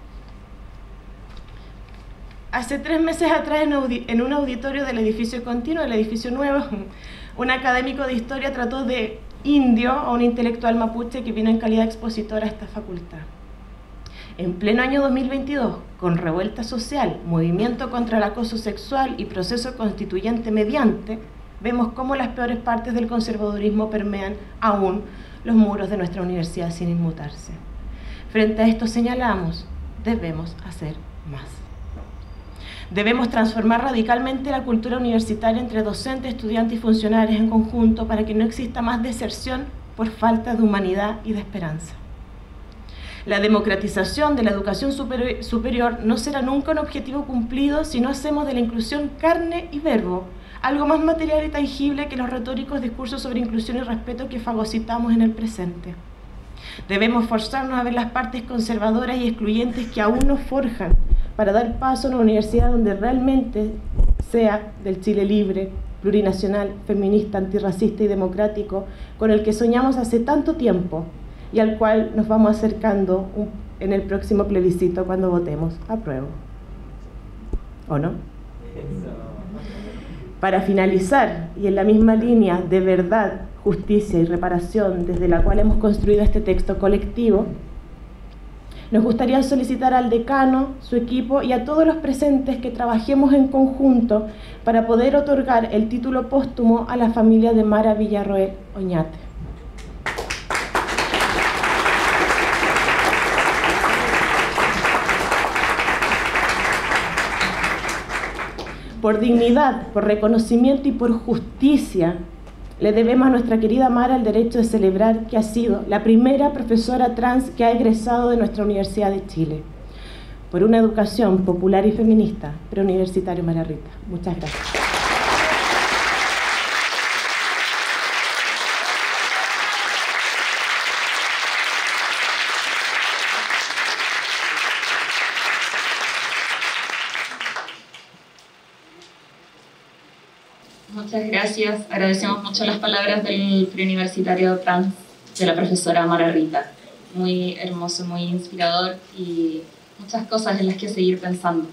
Hace 3 meses atrás, en un auditorio del edificio continuo, del edificio nuevo, un académico de historia trató de indio a un intelectual mapuche que vino en calidad de expositor a esta facultad. En pleno año 2022, con revuelta social, movimiento contra el acoso sexual y proceso constituyente mediante, vemos cómo las peores partes del conservadurismo permean aún los muros de nuestra universidad sin inmutarse. Frente a esto señalamos, debemos hacer más. Debemos transformar radicalmente la cultura universitaria entre docentes, estudiantes y funcionarios en conjunto para que no exista más deserción por falta de humanidad y de esperanza. La democratización de la educación superior no será nunca un objetivo cumplido si no hacemos de la inclusión carne y verbo, algo más material y tangible que los retóricos discursos sobre inclusión y respeto que fagocitamos en el presente. Debemos forzarnos a ver las partes conservadoras y excluyentes que aún nos forjan para dar paso a una universidad donde realmente sea del Chile libre, plurinacional, feminista, antirracista y democrático, con el que soñamos hace tanto tiempo y al cual nos vamos acercando en el próximo plebiscito cuando votemos apruebo. ¿O no? Para finalizar, y en la misma línea de verdad, justicia y reparación desde la cual hemos construido este texto colectivo, nos gustaría solicitar al decano, su equipo y a todos los presentes que trabajemos en conjunto para poder otorgar el título póstumo a la familia de Mara Villarroel Oñate. Por dignidad, por reconocimiento y por justicia, le debemos a nuestra querida Mara el derecho de celebrar que ha sido la primera profesora trans que ha egresado de nuestra Universidad de Chile. Por una educación popular y feminista, preuniversitario María Rita. Muchas gracias. Muchas gracias. Agradecemos mucho las palabras del preuniversitario trans de la profesora Mara Rita. Muy hermoso, muy inspirador y muchas cosas en las que seguir pensando.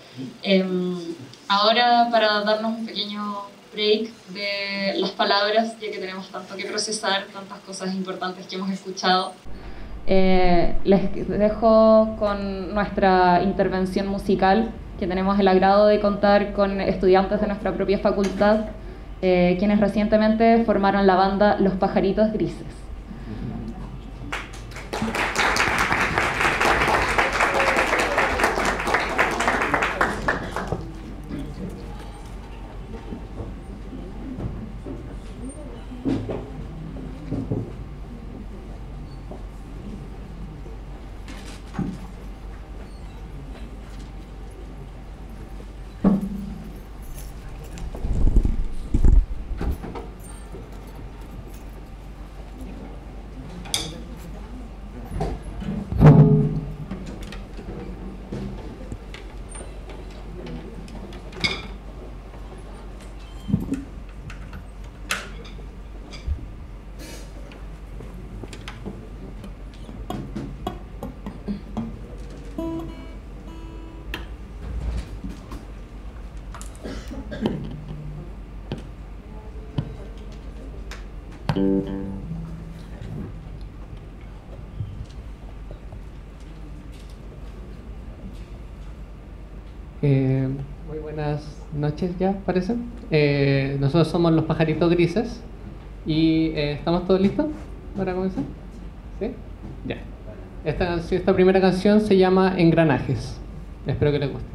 Ahora, para darnos un pequeño break de las palabras, ya que tenemos tanto que procesar, tantas cosas importantes que hemos escuchado, les dejo con nuestra intervención musical, que tenemos el agrado de contar con estudiantes de nuestra propia facultad, quienes recientemente formaron la banda Los Pajaritos Grises. Muy buenas noches ya, parece. Nosotros somos Los Pajaritos Grises y ¿estamos todos listos para comenzar? ¿Sí? Ya. Esta primera canción se llama Engranajes. Espero que les guste.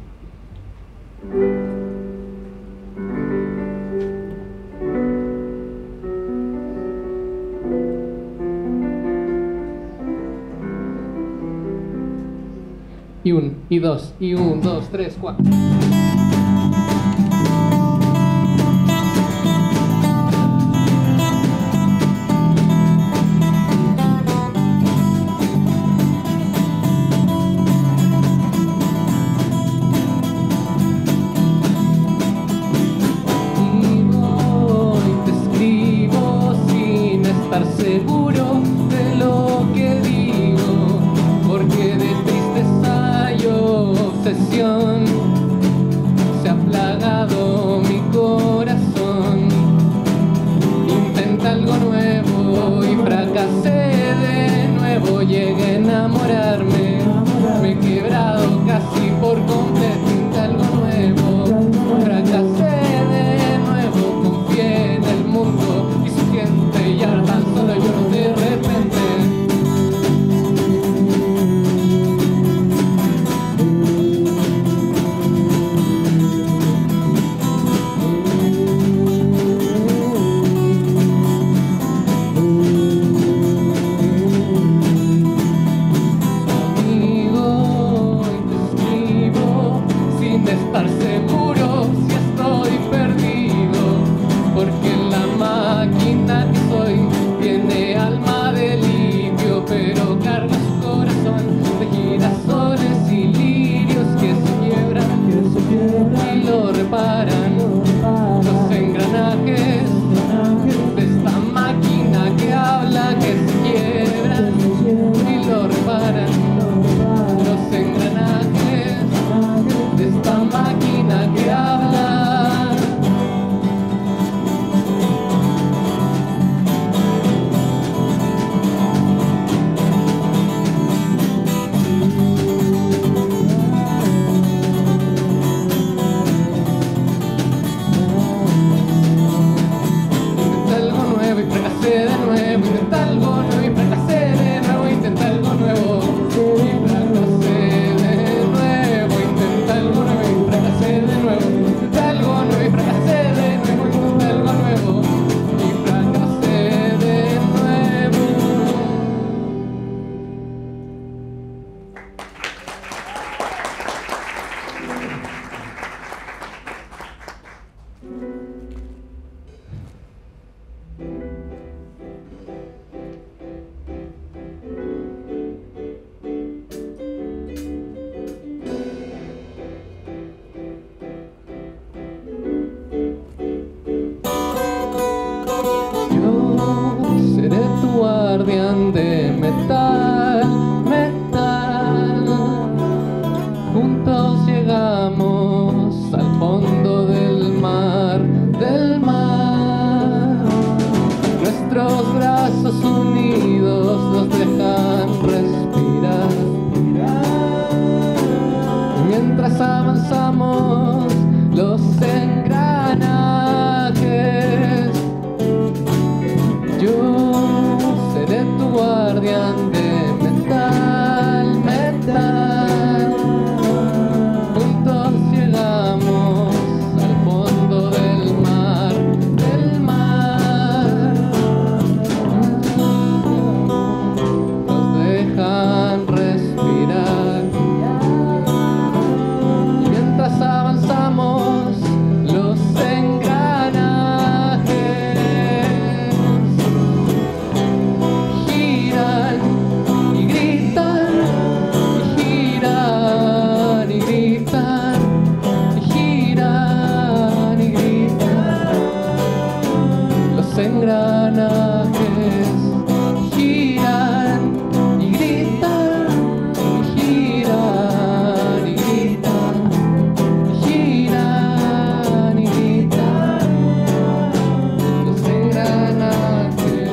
Y 1, y 2, y 1, 2, 3, 4. Seguro de lo que digo, porque de tristeza y obsesión se ha plagado mi corazón. Intenté algo nuevo y fracasé de nuevo. Llegué a enamorarme, me he quebrado casi por completo. Intenté algo nuevo, fracasé de nuevo. Confié en el mundo y su gente y ahora tan solo lloro de repente. avanzamos los engranajes. Yo seré tu guardián de metal, metal. Juntos llegamos al fondo del mar, del mar. Nos dejan respirar. Y mientras avanzamos los engranajes giran y gritan, y giran y gritan, y giran y gritan. Los engranajes giran y gritan, y giran y gritan, y giran y gritan. Los engranajes.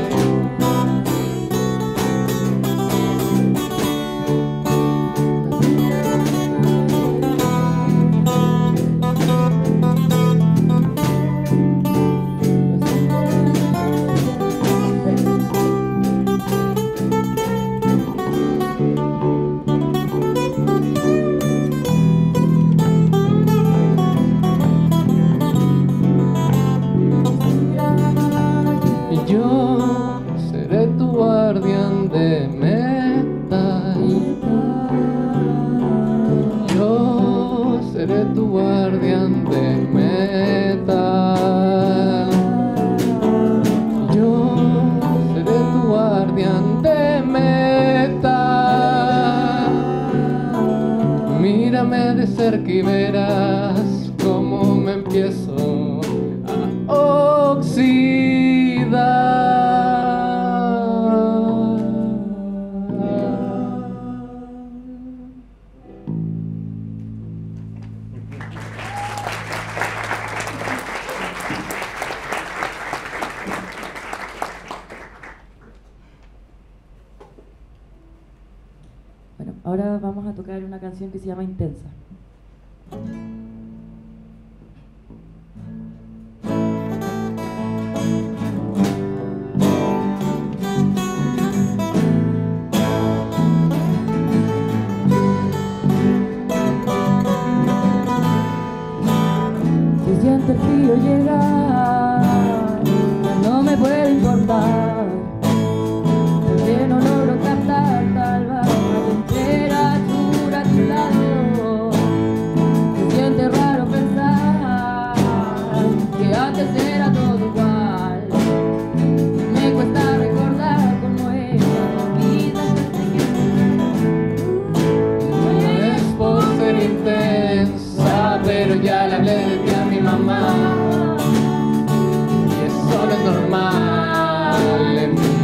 Y yo seré tu guardián de metal. Yo seré tu guardián de metal. Yo seré tu guardián de metal. Mírame de cerca y verás cómo me empiezo a oxidar. Bueno, ahora vamos a tocar una canción que se llama Intensa. Si siente el frío llegar, no me puede importar, porque no logro captar tal vez temperatura a tu lado. Se siente raro pensar que antes era todo igual. Me cuesta recordar cómo era la vida No es por ser intensa, pero ya le hablé de ti a mi mamá. Y eso no es normal en mí.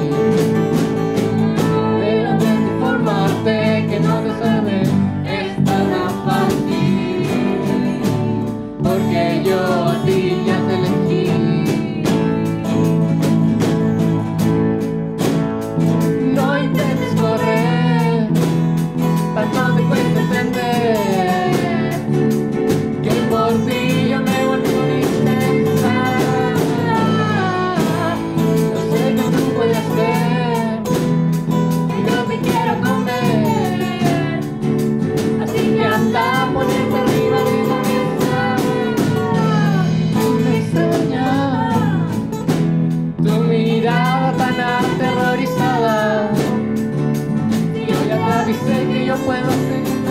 Debes de informarte que no te sabe estar tan fácil, porque yo a ti ya te elegí. No intentes correr, tanto te cuesta entender que por ti yo me vuelvo intensa. Yo sé que tú puedes ver y no te quiero comer, así que anda a ponerte arriba de la mesa. Me extraña tu mirada tan aterrorizada. Yo ya te avisé que yo puedo hacer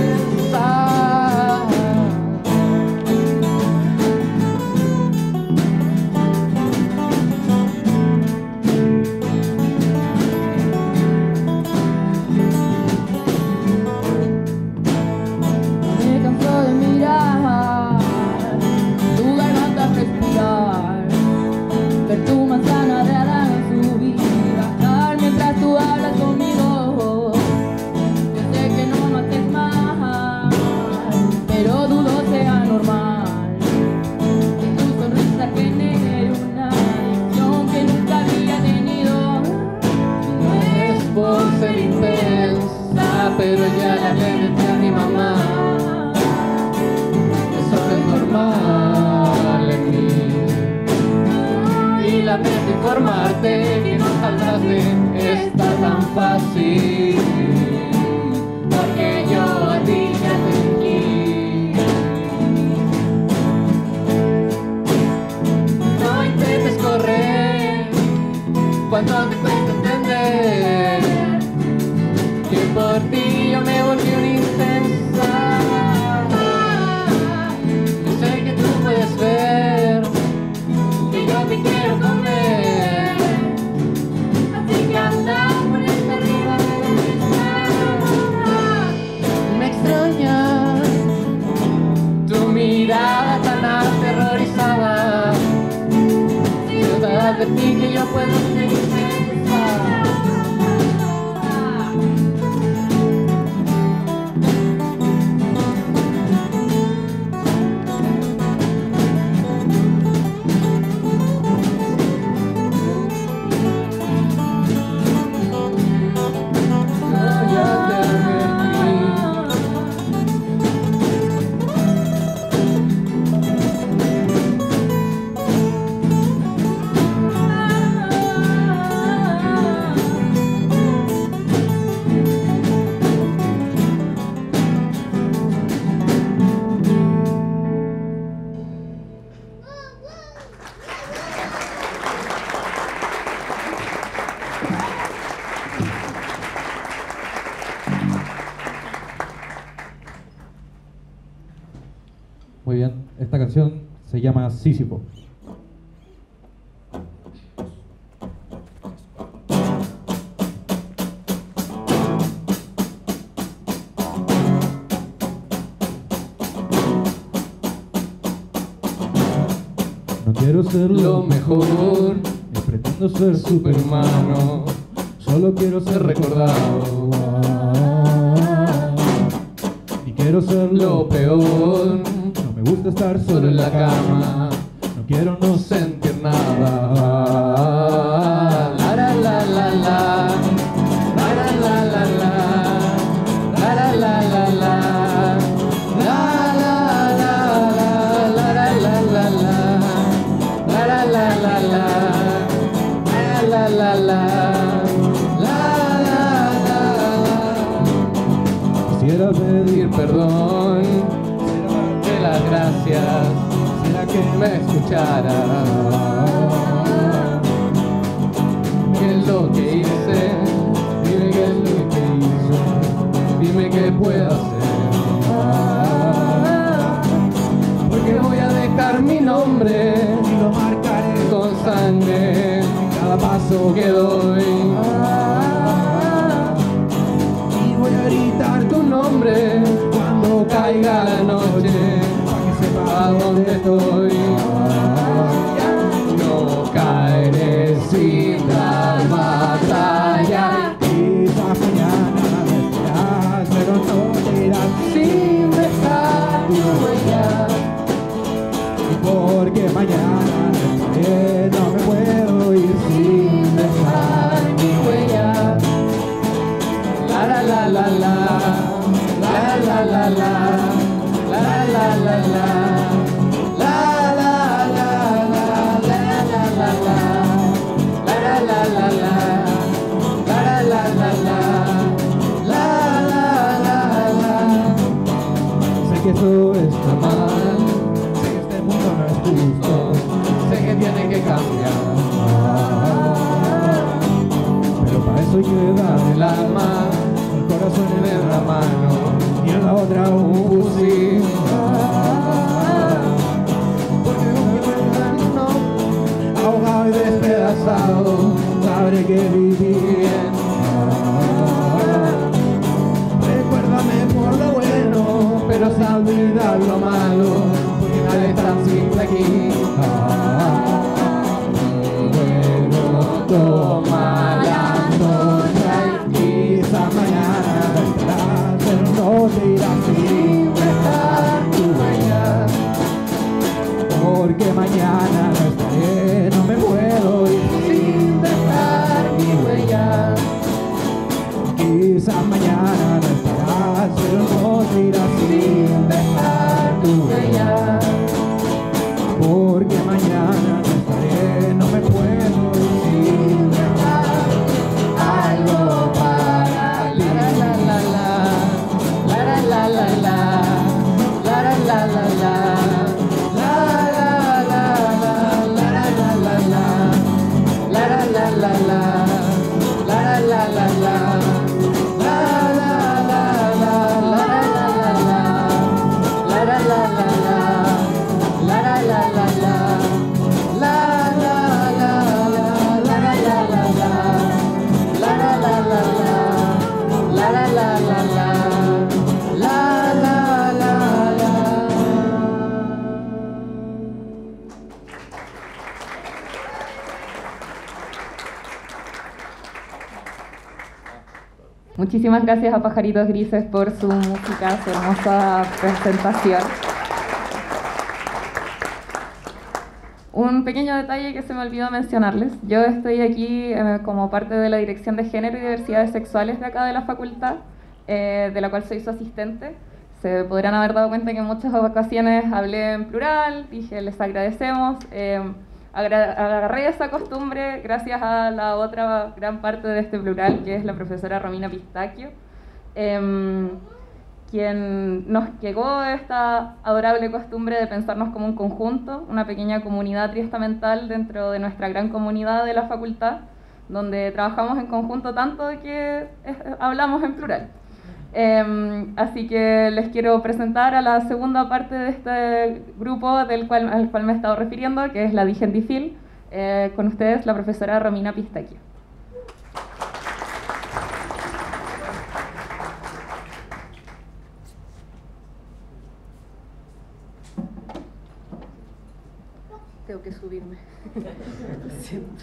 así, porque yo a ti ya te elegí. No intentes correr cuando te cuesta entender que por ti yo me volví una intensa. Yo sé que tú puedes ver que yo te quiero comer, así que anda por esta arriba de la mesa. Me extraña tu mirada tan aterrorizada. Yo te advertí que yo puedo ser intensa. Muy bien, esta canción se llama Sísifo. No quiero ser lo mejor, ni pretendo ser superhumano, solo quiero ser recordado. Ni quiero ser lo peor, no me gusta estar solo en la cama, no quiero no sentir nada. La la la la la, la la la la la, la la la la la, la la la la, la la la la, la la la la la, la la la la. Quisiera pedir perdón, de las gracias, quisiera que me escuchara. ¿Qué es lo que hice? Dime qué es lo que hice, dime qué puedo hacer. Porque voy a dejar mi nombre y lo marcaré con sangre cada paso que doy. Voy a gritar tu nombre cuando caiga la noche, para que sepa a dónde estoy. No caeré sin dar batalla. Quizás mañana me esperas, pero no te irás sin dejar tu huella. Porque mañana no me puedo ir sin dejar mi huella. La la la la la, la la la la, la la la la, la la la la, la la la la, la la la la, la la la la, la la la. Sé que eso está mal, sé que este mundo no es justo, sé que tiene que cambiar, pero para eso queda el alma, el corazón en la mano y en la otra un fusil. Porque no, ahogado y despedazado, sabré que viví bien. Recuérdame por lo bueno, pero sin olvidar lo malo, porque nadie es tan simple aquí. Bueno, toma la antorcha y quizás mañana estarás, pero no te irás sin dejar tu huella. Porque mañana no estaré, no me puedo ir sin dejar mi huella. Quizás mañana no estarás, pero no te irás sin dejar tu huella. Porque mañana Muchísimas gracias a Pajaritos Grises por su música, su hermosa presentación. Un pequeño detalle que se me olvidó mencionarles. Yo estoy aquí como parte de la Dirección de Género y Diversidades Sexuales de acá de la facultad, de la cual soy su asistente. Se podrán haber dado cuenta que en muchas ocasiones hablé en plural, dije les agradecemos. Agarré esa costumbre gracias a la otra gran parte de este plural, que es la profesora Romina Pistacchio, quien nos llegó esta adorable costumbre de pensarnos como un conjunto, una pequeña comunidad triestamental dentro de nuestra gran comunidad de la facultad, donde trabajamos en conjunto tanto de que hablamos en plural. Así que les quiero presentar a la segunda parte de este grupo al cual me he estado refiriendo, que es la Digendifil. Con ustedes la profesora Romina Pistacchio. Tengo que subirme. Lo siento.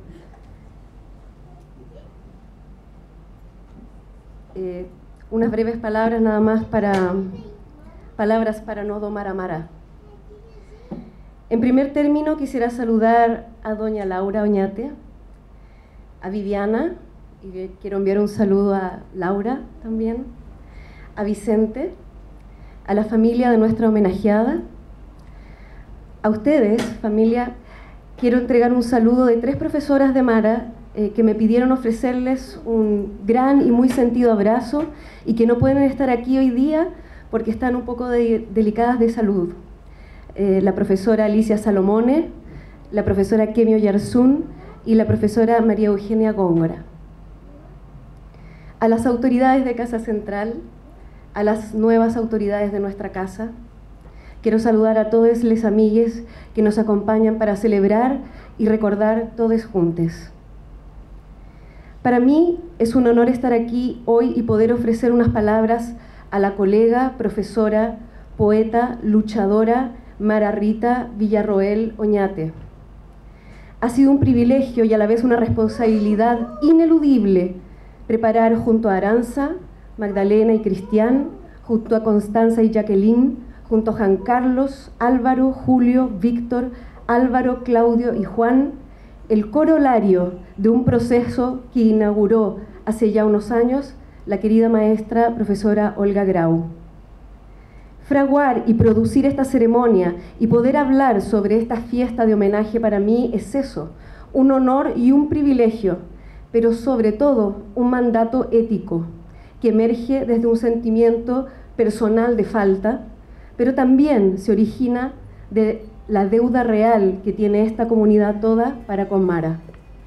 Unas breves palabras nada más palabras para no domar a Mara. En primer término quisiera saludar a doña Laura Oñate, a Viviana, y quiero enviar un saludo a Laura también, a Vicente, a la familia de nuestra homenajeada. A ustedes, familia, quiero entregar un saludo de 3 profesoras de Mara que me pidieron ofrecerles un gran y muy sentido abrazo y que no pueden estar aquí hoy día porque están un poco delicadas de salud. La profesora Alicia Salomone, la profesora Kemio Yarzún y la profesora María Eugenia Góngora. A las autoridades de Casa Central, a las nuevas autoridades de nuestra casa, quiero saludar a todos les amigues que nos acompañan para celebrar y recordar todos juntos. Para mí es un honor estar aquí hoy y poder ofrecer unas palabras a la colega, profesora, poeta, luchadora Mara Rita Villarroel Oñate. Ha sido un privilegio y a la vez una responsabilidad ineludible preparar junto a Aranza, Magdalena y Cristian, junto a Constanza y Jacqueline, junto a Juan Carlos, Álvaro, Julio, Víctor, Álvaro, Claudio y Juan, el corolario de un proceso que inauguró hace ya unos años la querida maestra profesora Olga Grau. Fraguar y producir esta ceremonia y poder hablar sobre esta fiesta de homenaje para mí es eso, un honor y un privilegio, pero sobre todo un mandato ético que emerge desde un sentimiento personal de falta, pero también se origina de la deuda real que tiene esta comunidad toda para con Mara.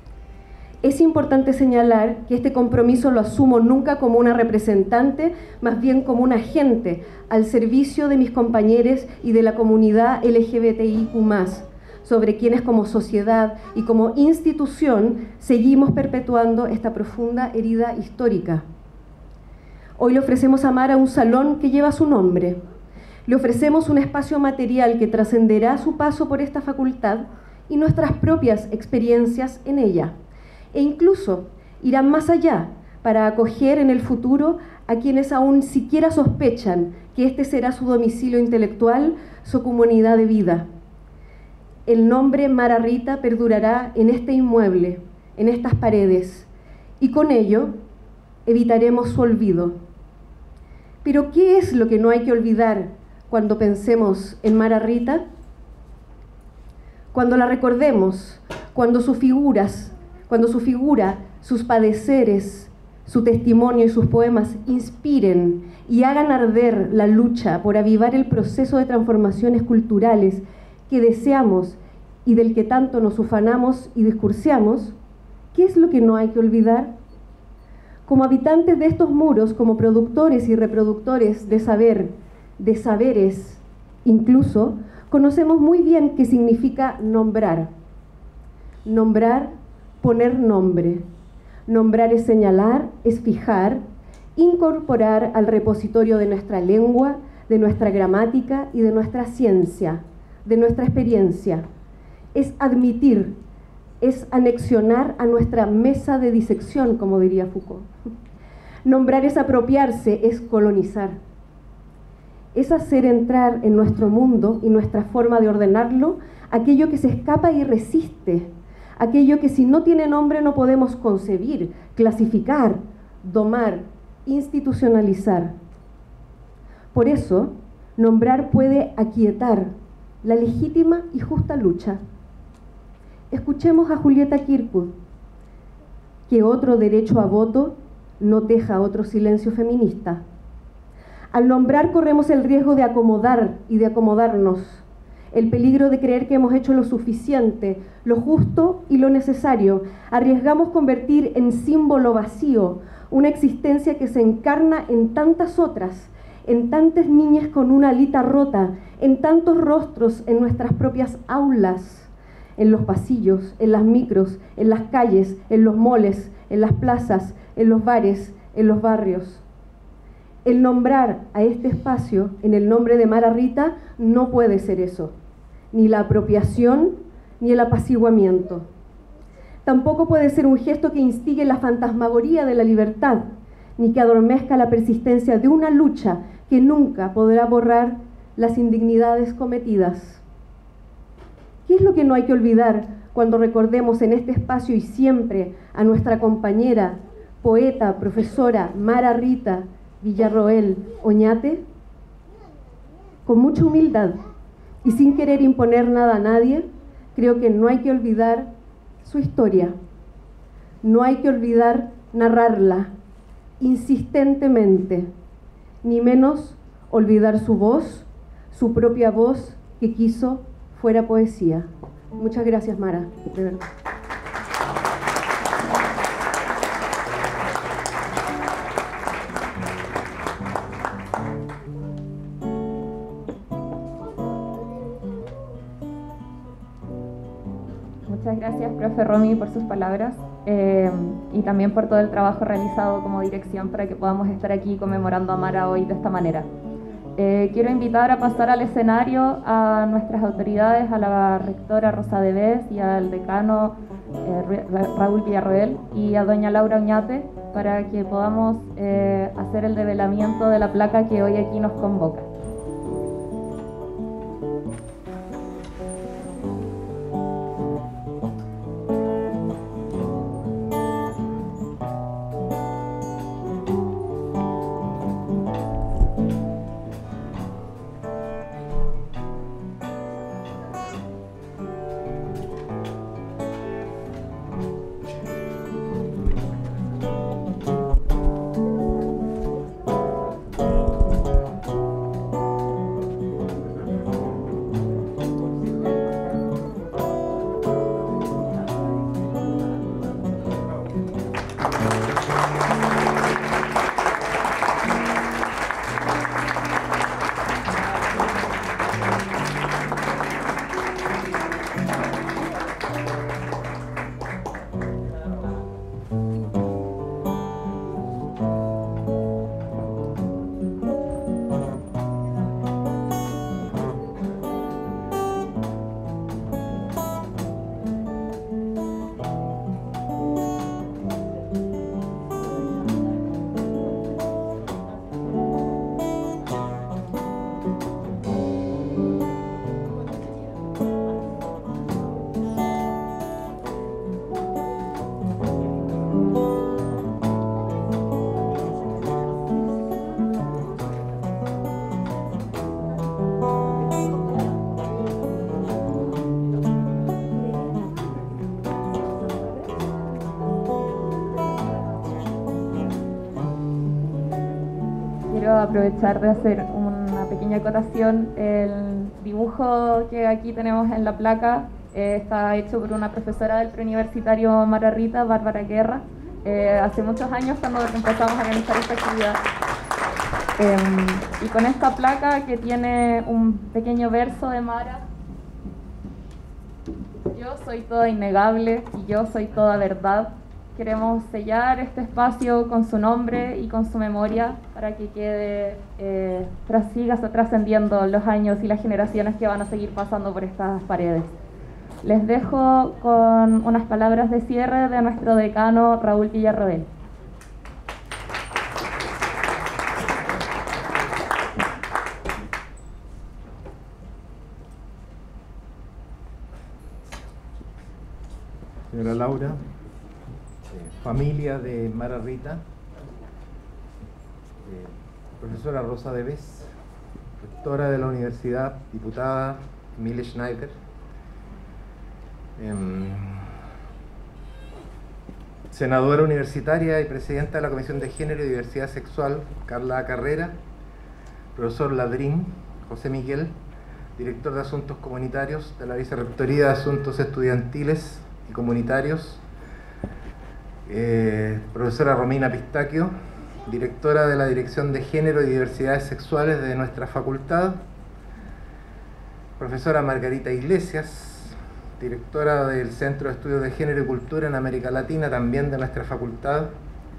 Es importante señalar que este compromiso lo asumo nunca como una representante, más bien como un agente al servicio de mis compañeros y de la comunidad LGBTIQ+, sobre quienes como sociedad y como institución seguimos perpetuando esta profunda herida histórica. Hoy le ofrecemos a Mara un salón que lleva su nombre. Le ofrecemos un espacio material que trascenderá su paso por esta facultad y nuestras propias experiencias en ella. E incluso irán más allá para acoger en el futuro a quienes aún siquiera sospechan que este será su domicilio intelectual, su comunidad de vida. El nombre Mara Rita perdurará en este inmueble, en estas paredes, y con ello evitaremos su olvido. Pero ¿qué es lo que no hay que olvidar cuando pensemos en Mara Rita? Cuando la recordemos, cuando su figura, sus padeceres, su testimonio y sus poemas inspiren y hagan arder la lucha por avivar el proceso de transformaciones culturales que deseamos y del que tanto nos ufanamos y discursiamos, ¿qué es lo que no hay que olvidar? Como habitantes de estos muros, como productores y reproductores de saber, de saberes incluso, conocemos muy bien qué significa nombrar. Nombrar, poner nombre. Nombrar es señalar, es fijar, incorporar al repositorio de nuestra lengua, de nuestra gramática y de nuestra ciencia, de nuestra experiencia. Es admitir, es anexionar a nuestra mesa de disección, como diría Foucault. Nombrar es apropiarse, es colonizar. Es hacer entrar en nuestro mundo y nuestra forma de ordenarlo aquello que se escapa y resiste, aquello que si no tiene nombre no podemos concebir, clasificar, domar, institucionalizar. Por eso, nombrar puede aquietar la legítima y justa lucha. Escuchemos a Julieta Kirkwood, que otro derecho a voto no teja otro silencio feminista. Al nombrar corremos el riesgo de acomodar y de acomodarnos, el peligro de creer que hemos hecho lo suficiente, lo justo y lo necesario. Arriesgamos convertir en símbolo vacío una existencia que se encarna en tantas otras, en tantas niñas con una alita rota, en tantos rostros en nuestras propias aulas, en los pasillos, en las micros, en las calles, en los moles, en las plazas, en los bares, en los barrios. El nombrar a este espacio en el nombre de Mara Rita no puede ser eso, ni la apropiación ni el apaciguamiento. Tampoco puede ser un gesto que instigue la fantasmagoría de la libertad, ni que adormezca la persistencia de una lucha que nunca podrá borrar las indignidades cometidas. ¿Qué es lo que no hay que olvidar cuando recordemos en este espacio y siempre a nuestra compañera, poeta, profesora Mara Rita Villarroel Oñate? Con mucha humildad y sin querer imponer nada a nadie, creo que no hay que olvidar su historia, no hay que olvidar narrarla insistentemente, ni menos olvidar su voz, su propia voz que quiso fuera poesía. Muchas gracias, Mara, de verdad. Muchas gracias, profe Romy, por sus palabras y también por todo el trabajo realizado como dirección para que podamos estar aquí conmemorando a Mara hoy de esta manera. Quiero invitar a pasar al escenario a nuestras autoridades, a la rectora Rosa Devés y al decano Raúl Villarroel y a doña Laura Oñate para que podamos hacer el develamiento de la placa que hoy aquí nos convoca. aprovechar de hacer una pequeña acotación. El dibujo que aquí tenemos en la placa está hecho por una profesora del preuniversitario Mara Rita, Bárbara Guerra, hace muchos años cuando empezamos a organizar esta actividad. Y con esta placa que tiene un pequeño verso de Mara: yo soy toda innegable y yo soy toda verdad. Queremos sellar este espacio con su nombre y con su memoria para que quede, siga trascendiendo los años y las generaciones que van a seguir pasando por estas paredes. Les dejo con unas palabras de cierre de nuestro decano Raúl Villarroel. Señora Laura, familia de Mara Rita, profesora Rosa de Bes, rectora de la universidad, diputada Emilia Schneider, senadora universitaria y presidenta de la Comisión de Género y Diversidad Sexual, Carla Carrera, profesor Ladrín, José Miguel, director de Asuntos Comunitarios de la Vicerrectoría de Asuntos Estudiantiles y Comunitarios, profesora Romina Pistaquio, directora de la Dirección de Género y Diversidades Sexuales de nuestra facultad, profesora Margarita Iglesias, directora del Centro de Estudios de Género y Cultura en América Latina, también de nuestra facultad,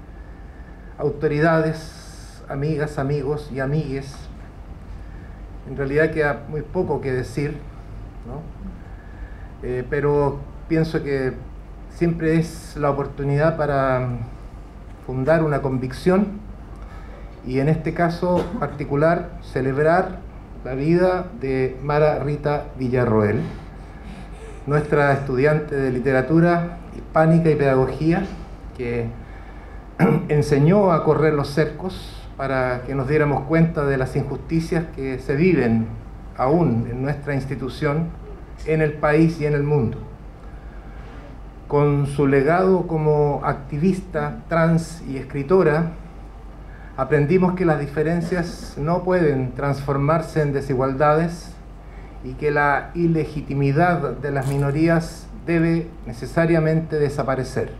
autoridades, amigas, amigos y amigues. En realidad queda muy poco que decir, ¿no? Pero pienso que siempre es la oportunidad para fundar una convicción y en este caso particular celebrar la vida de Mara Rita Villarroel, nuestra estudiante de literatura hispánica y pedagogía, que enseñó a correr los cercos para que nos diéramos cuenta de las injusticias que se viven aún en nuestra institución, en el país y en el mundo. Con su legado como activista trans y escritora, aprendimos que las diferencias no pueden transformarse en desigualdades y que la ilegitimidad de las minorías debe necesariamente desaparecer.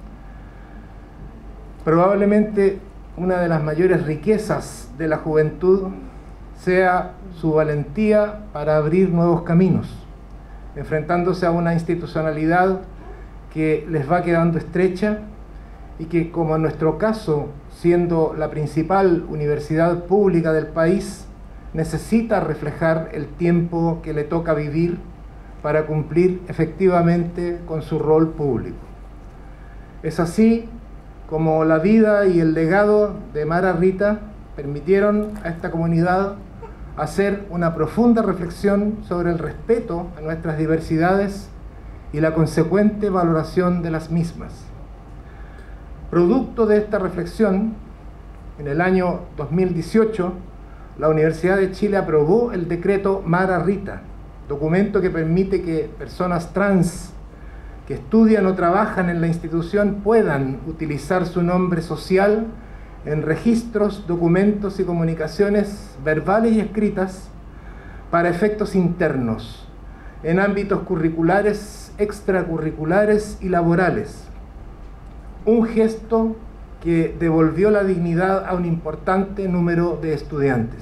Probablemente una de las mayores riquezas de la juventud sea su valentía para abrir nuevos caminos, enfrentándose a una institucionalidad que les va quedando estrecha y que, como en nuestro caso, siendo la principal universidad pública del país, necesita reflejar el tiempo que le toca vivir para cumplir efectivamente con su rol público. Es así como la vida y el legado de Mara Rita permitieron a esta comunidad hacer una profunda reflexión sobre el respeto a nuestras diversidades y la consecuente valoración de las mismas. Producto de esta reflexión, en el año 2018, la Universidad de Chile aprobó el decreto Mara Rita, documento que permite que personas trans que estudian o trabajan en la institución puedan utilizar su nombre social en registros, documentos y comunicaciones verbales y escritas para efectos internos, en ámbitos curriculares, extracurriculares y laborales. Un gesto que devolvió la dignidad a un importante número de estudiantes.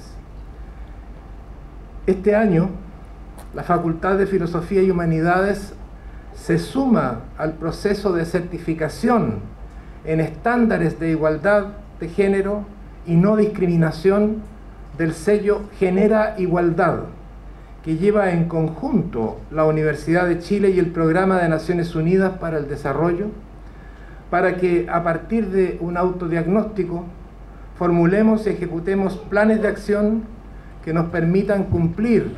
Este año, la Facultad de Filosofía y Humanidades se suma al proceso de certificación en estándares de igualdad de género y no discriminación del sello Genera Igualdad, que lleva en conjunto la Universidad de Chile y el Programa de Naciones Unidas para el Desarrollo, para que a partir de un autodiagnóstico formulemos y ejecutemos planes de acción que nos permitan cumplir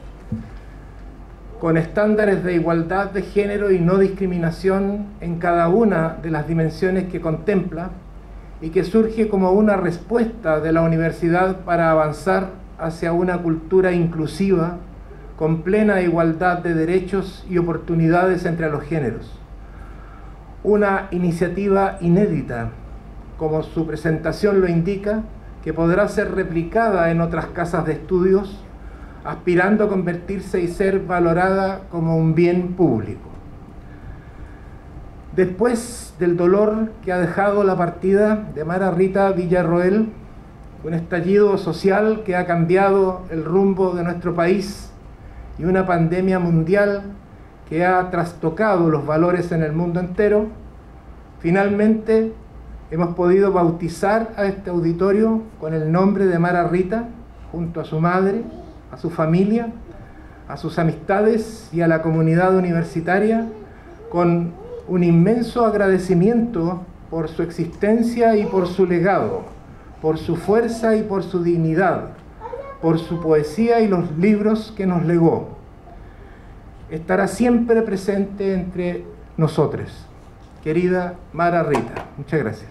con estándares de igualdad de género y no discriminación en cada una de las dimensiones que contempla y que surge como una respuesta de la universidad para avanzar hacia una cultura inclusiva con plena igualdad de derechos y oportunidades entre los géneros. Una iniciativa inédita, como su presentación lo indica, que podrá ser replicada en otras casas de estudios, aspirando a convertirse y ser valorada como un bien público. Después del dolor que ha dejado la partida de Mara Rita Villarroel, un estallido social que ha cambiado el rumbo de nuestro país y una pandemia mundial que ha trastocado los valores en el mundo entero, finalmente hemos podido bautizar a este auditorio con el nombre de Mara Rita, junto a su madre, a su familia, a sus amistades y a la comunidad universitaria, con un inmenso agradecimiento por su existencia y por su legado, por su fuerza y por su dignidad, por su poesía y los libros que nos legó. Estará siempre presente entre nosotros. Querida Mara Rita, muchas gracias.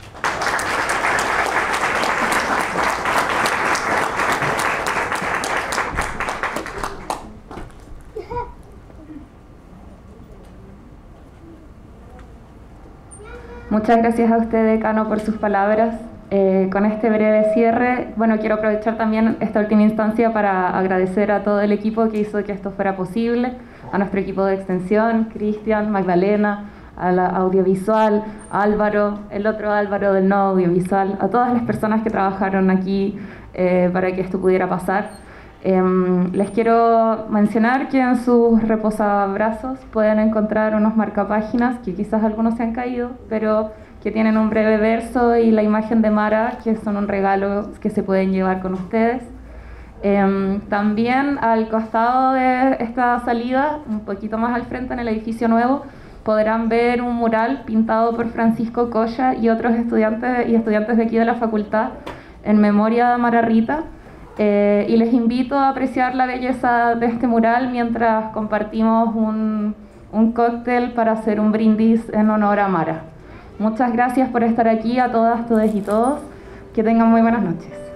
Muchas gracias a usted, decano, por sus palabras. Con este breve cierre, quiero aprovechar también esta última instancia para agradecer a todo el equipo que hizo que esto fuera posible, a nuestro equipo de extensión, Cristian, Magdalena, a la audiovisual, Álvaro, el otro Álvaro del no audiovisual, a todas las personas que trabajaron aquí para que esto pudiera pasar. Les quiero mencionar que en sus reposabrazos pueden encontrar unos marcapáginas, que quizás algunos se han caído, pero que tienen un breve verso y la imagen de Mara, que son un regalo que se pueden llevar con ustedes. También al costado de esta salida, un poquito más al frente en el edificio nuevo, podrán ver un mural pintado por Francisco Colla y otros estudiantes de aquí de la facultad en memoria de Mara Rita. Y les invito a apreciar la belleza de este mural mientras compartimos un cóctel para hacer un brindis en honor a Mara. Muchas gracias por estar aquí, a todas, todes y todos. Que tengan muy buenas noches.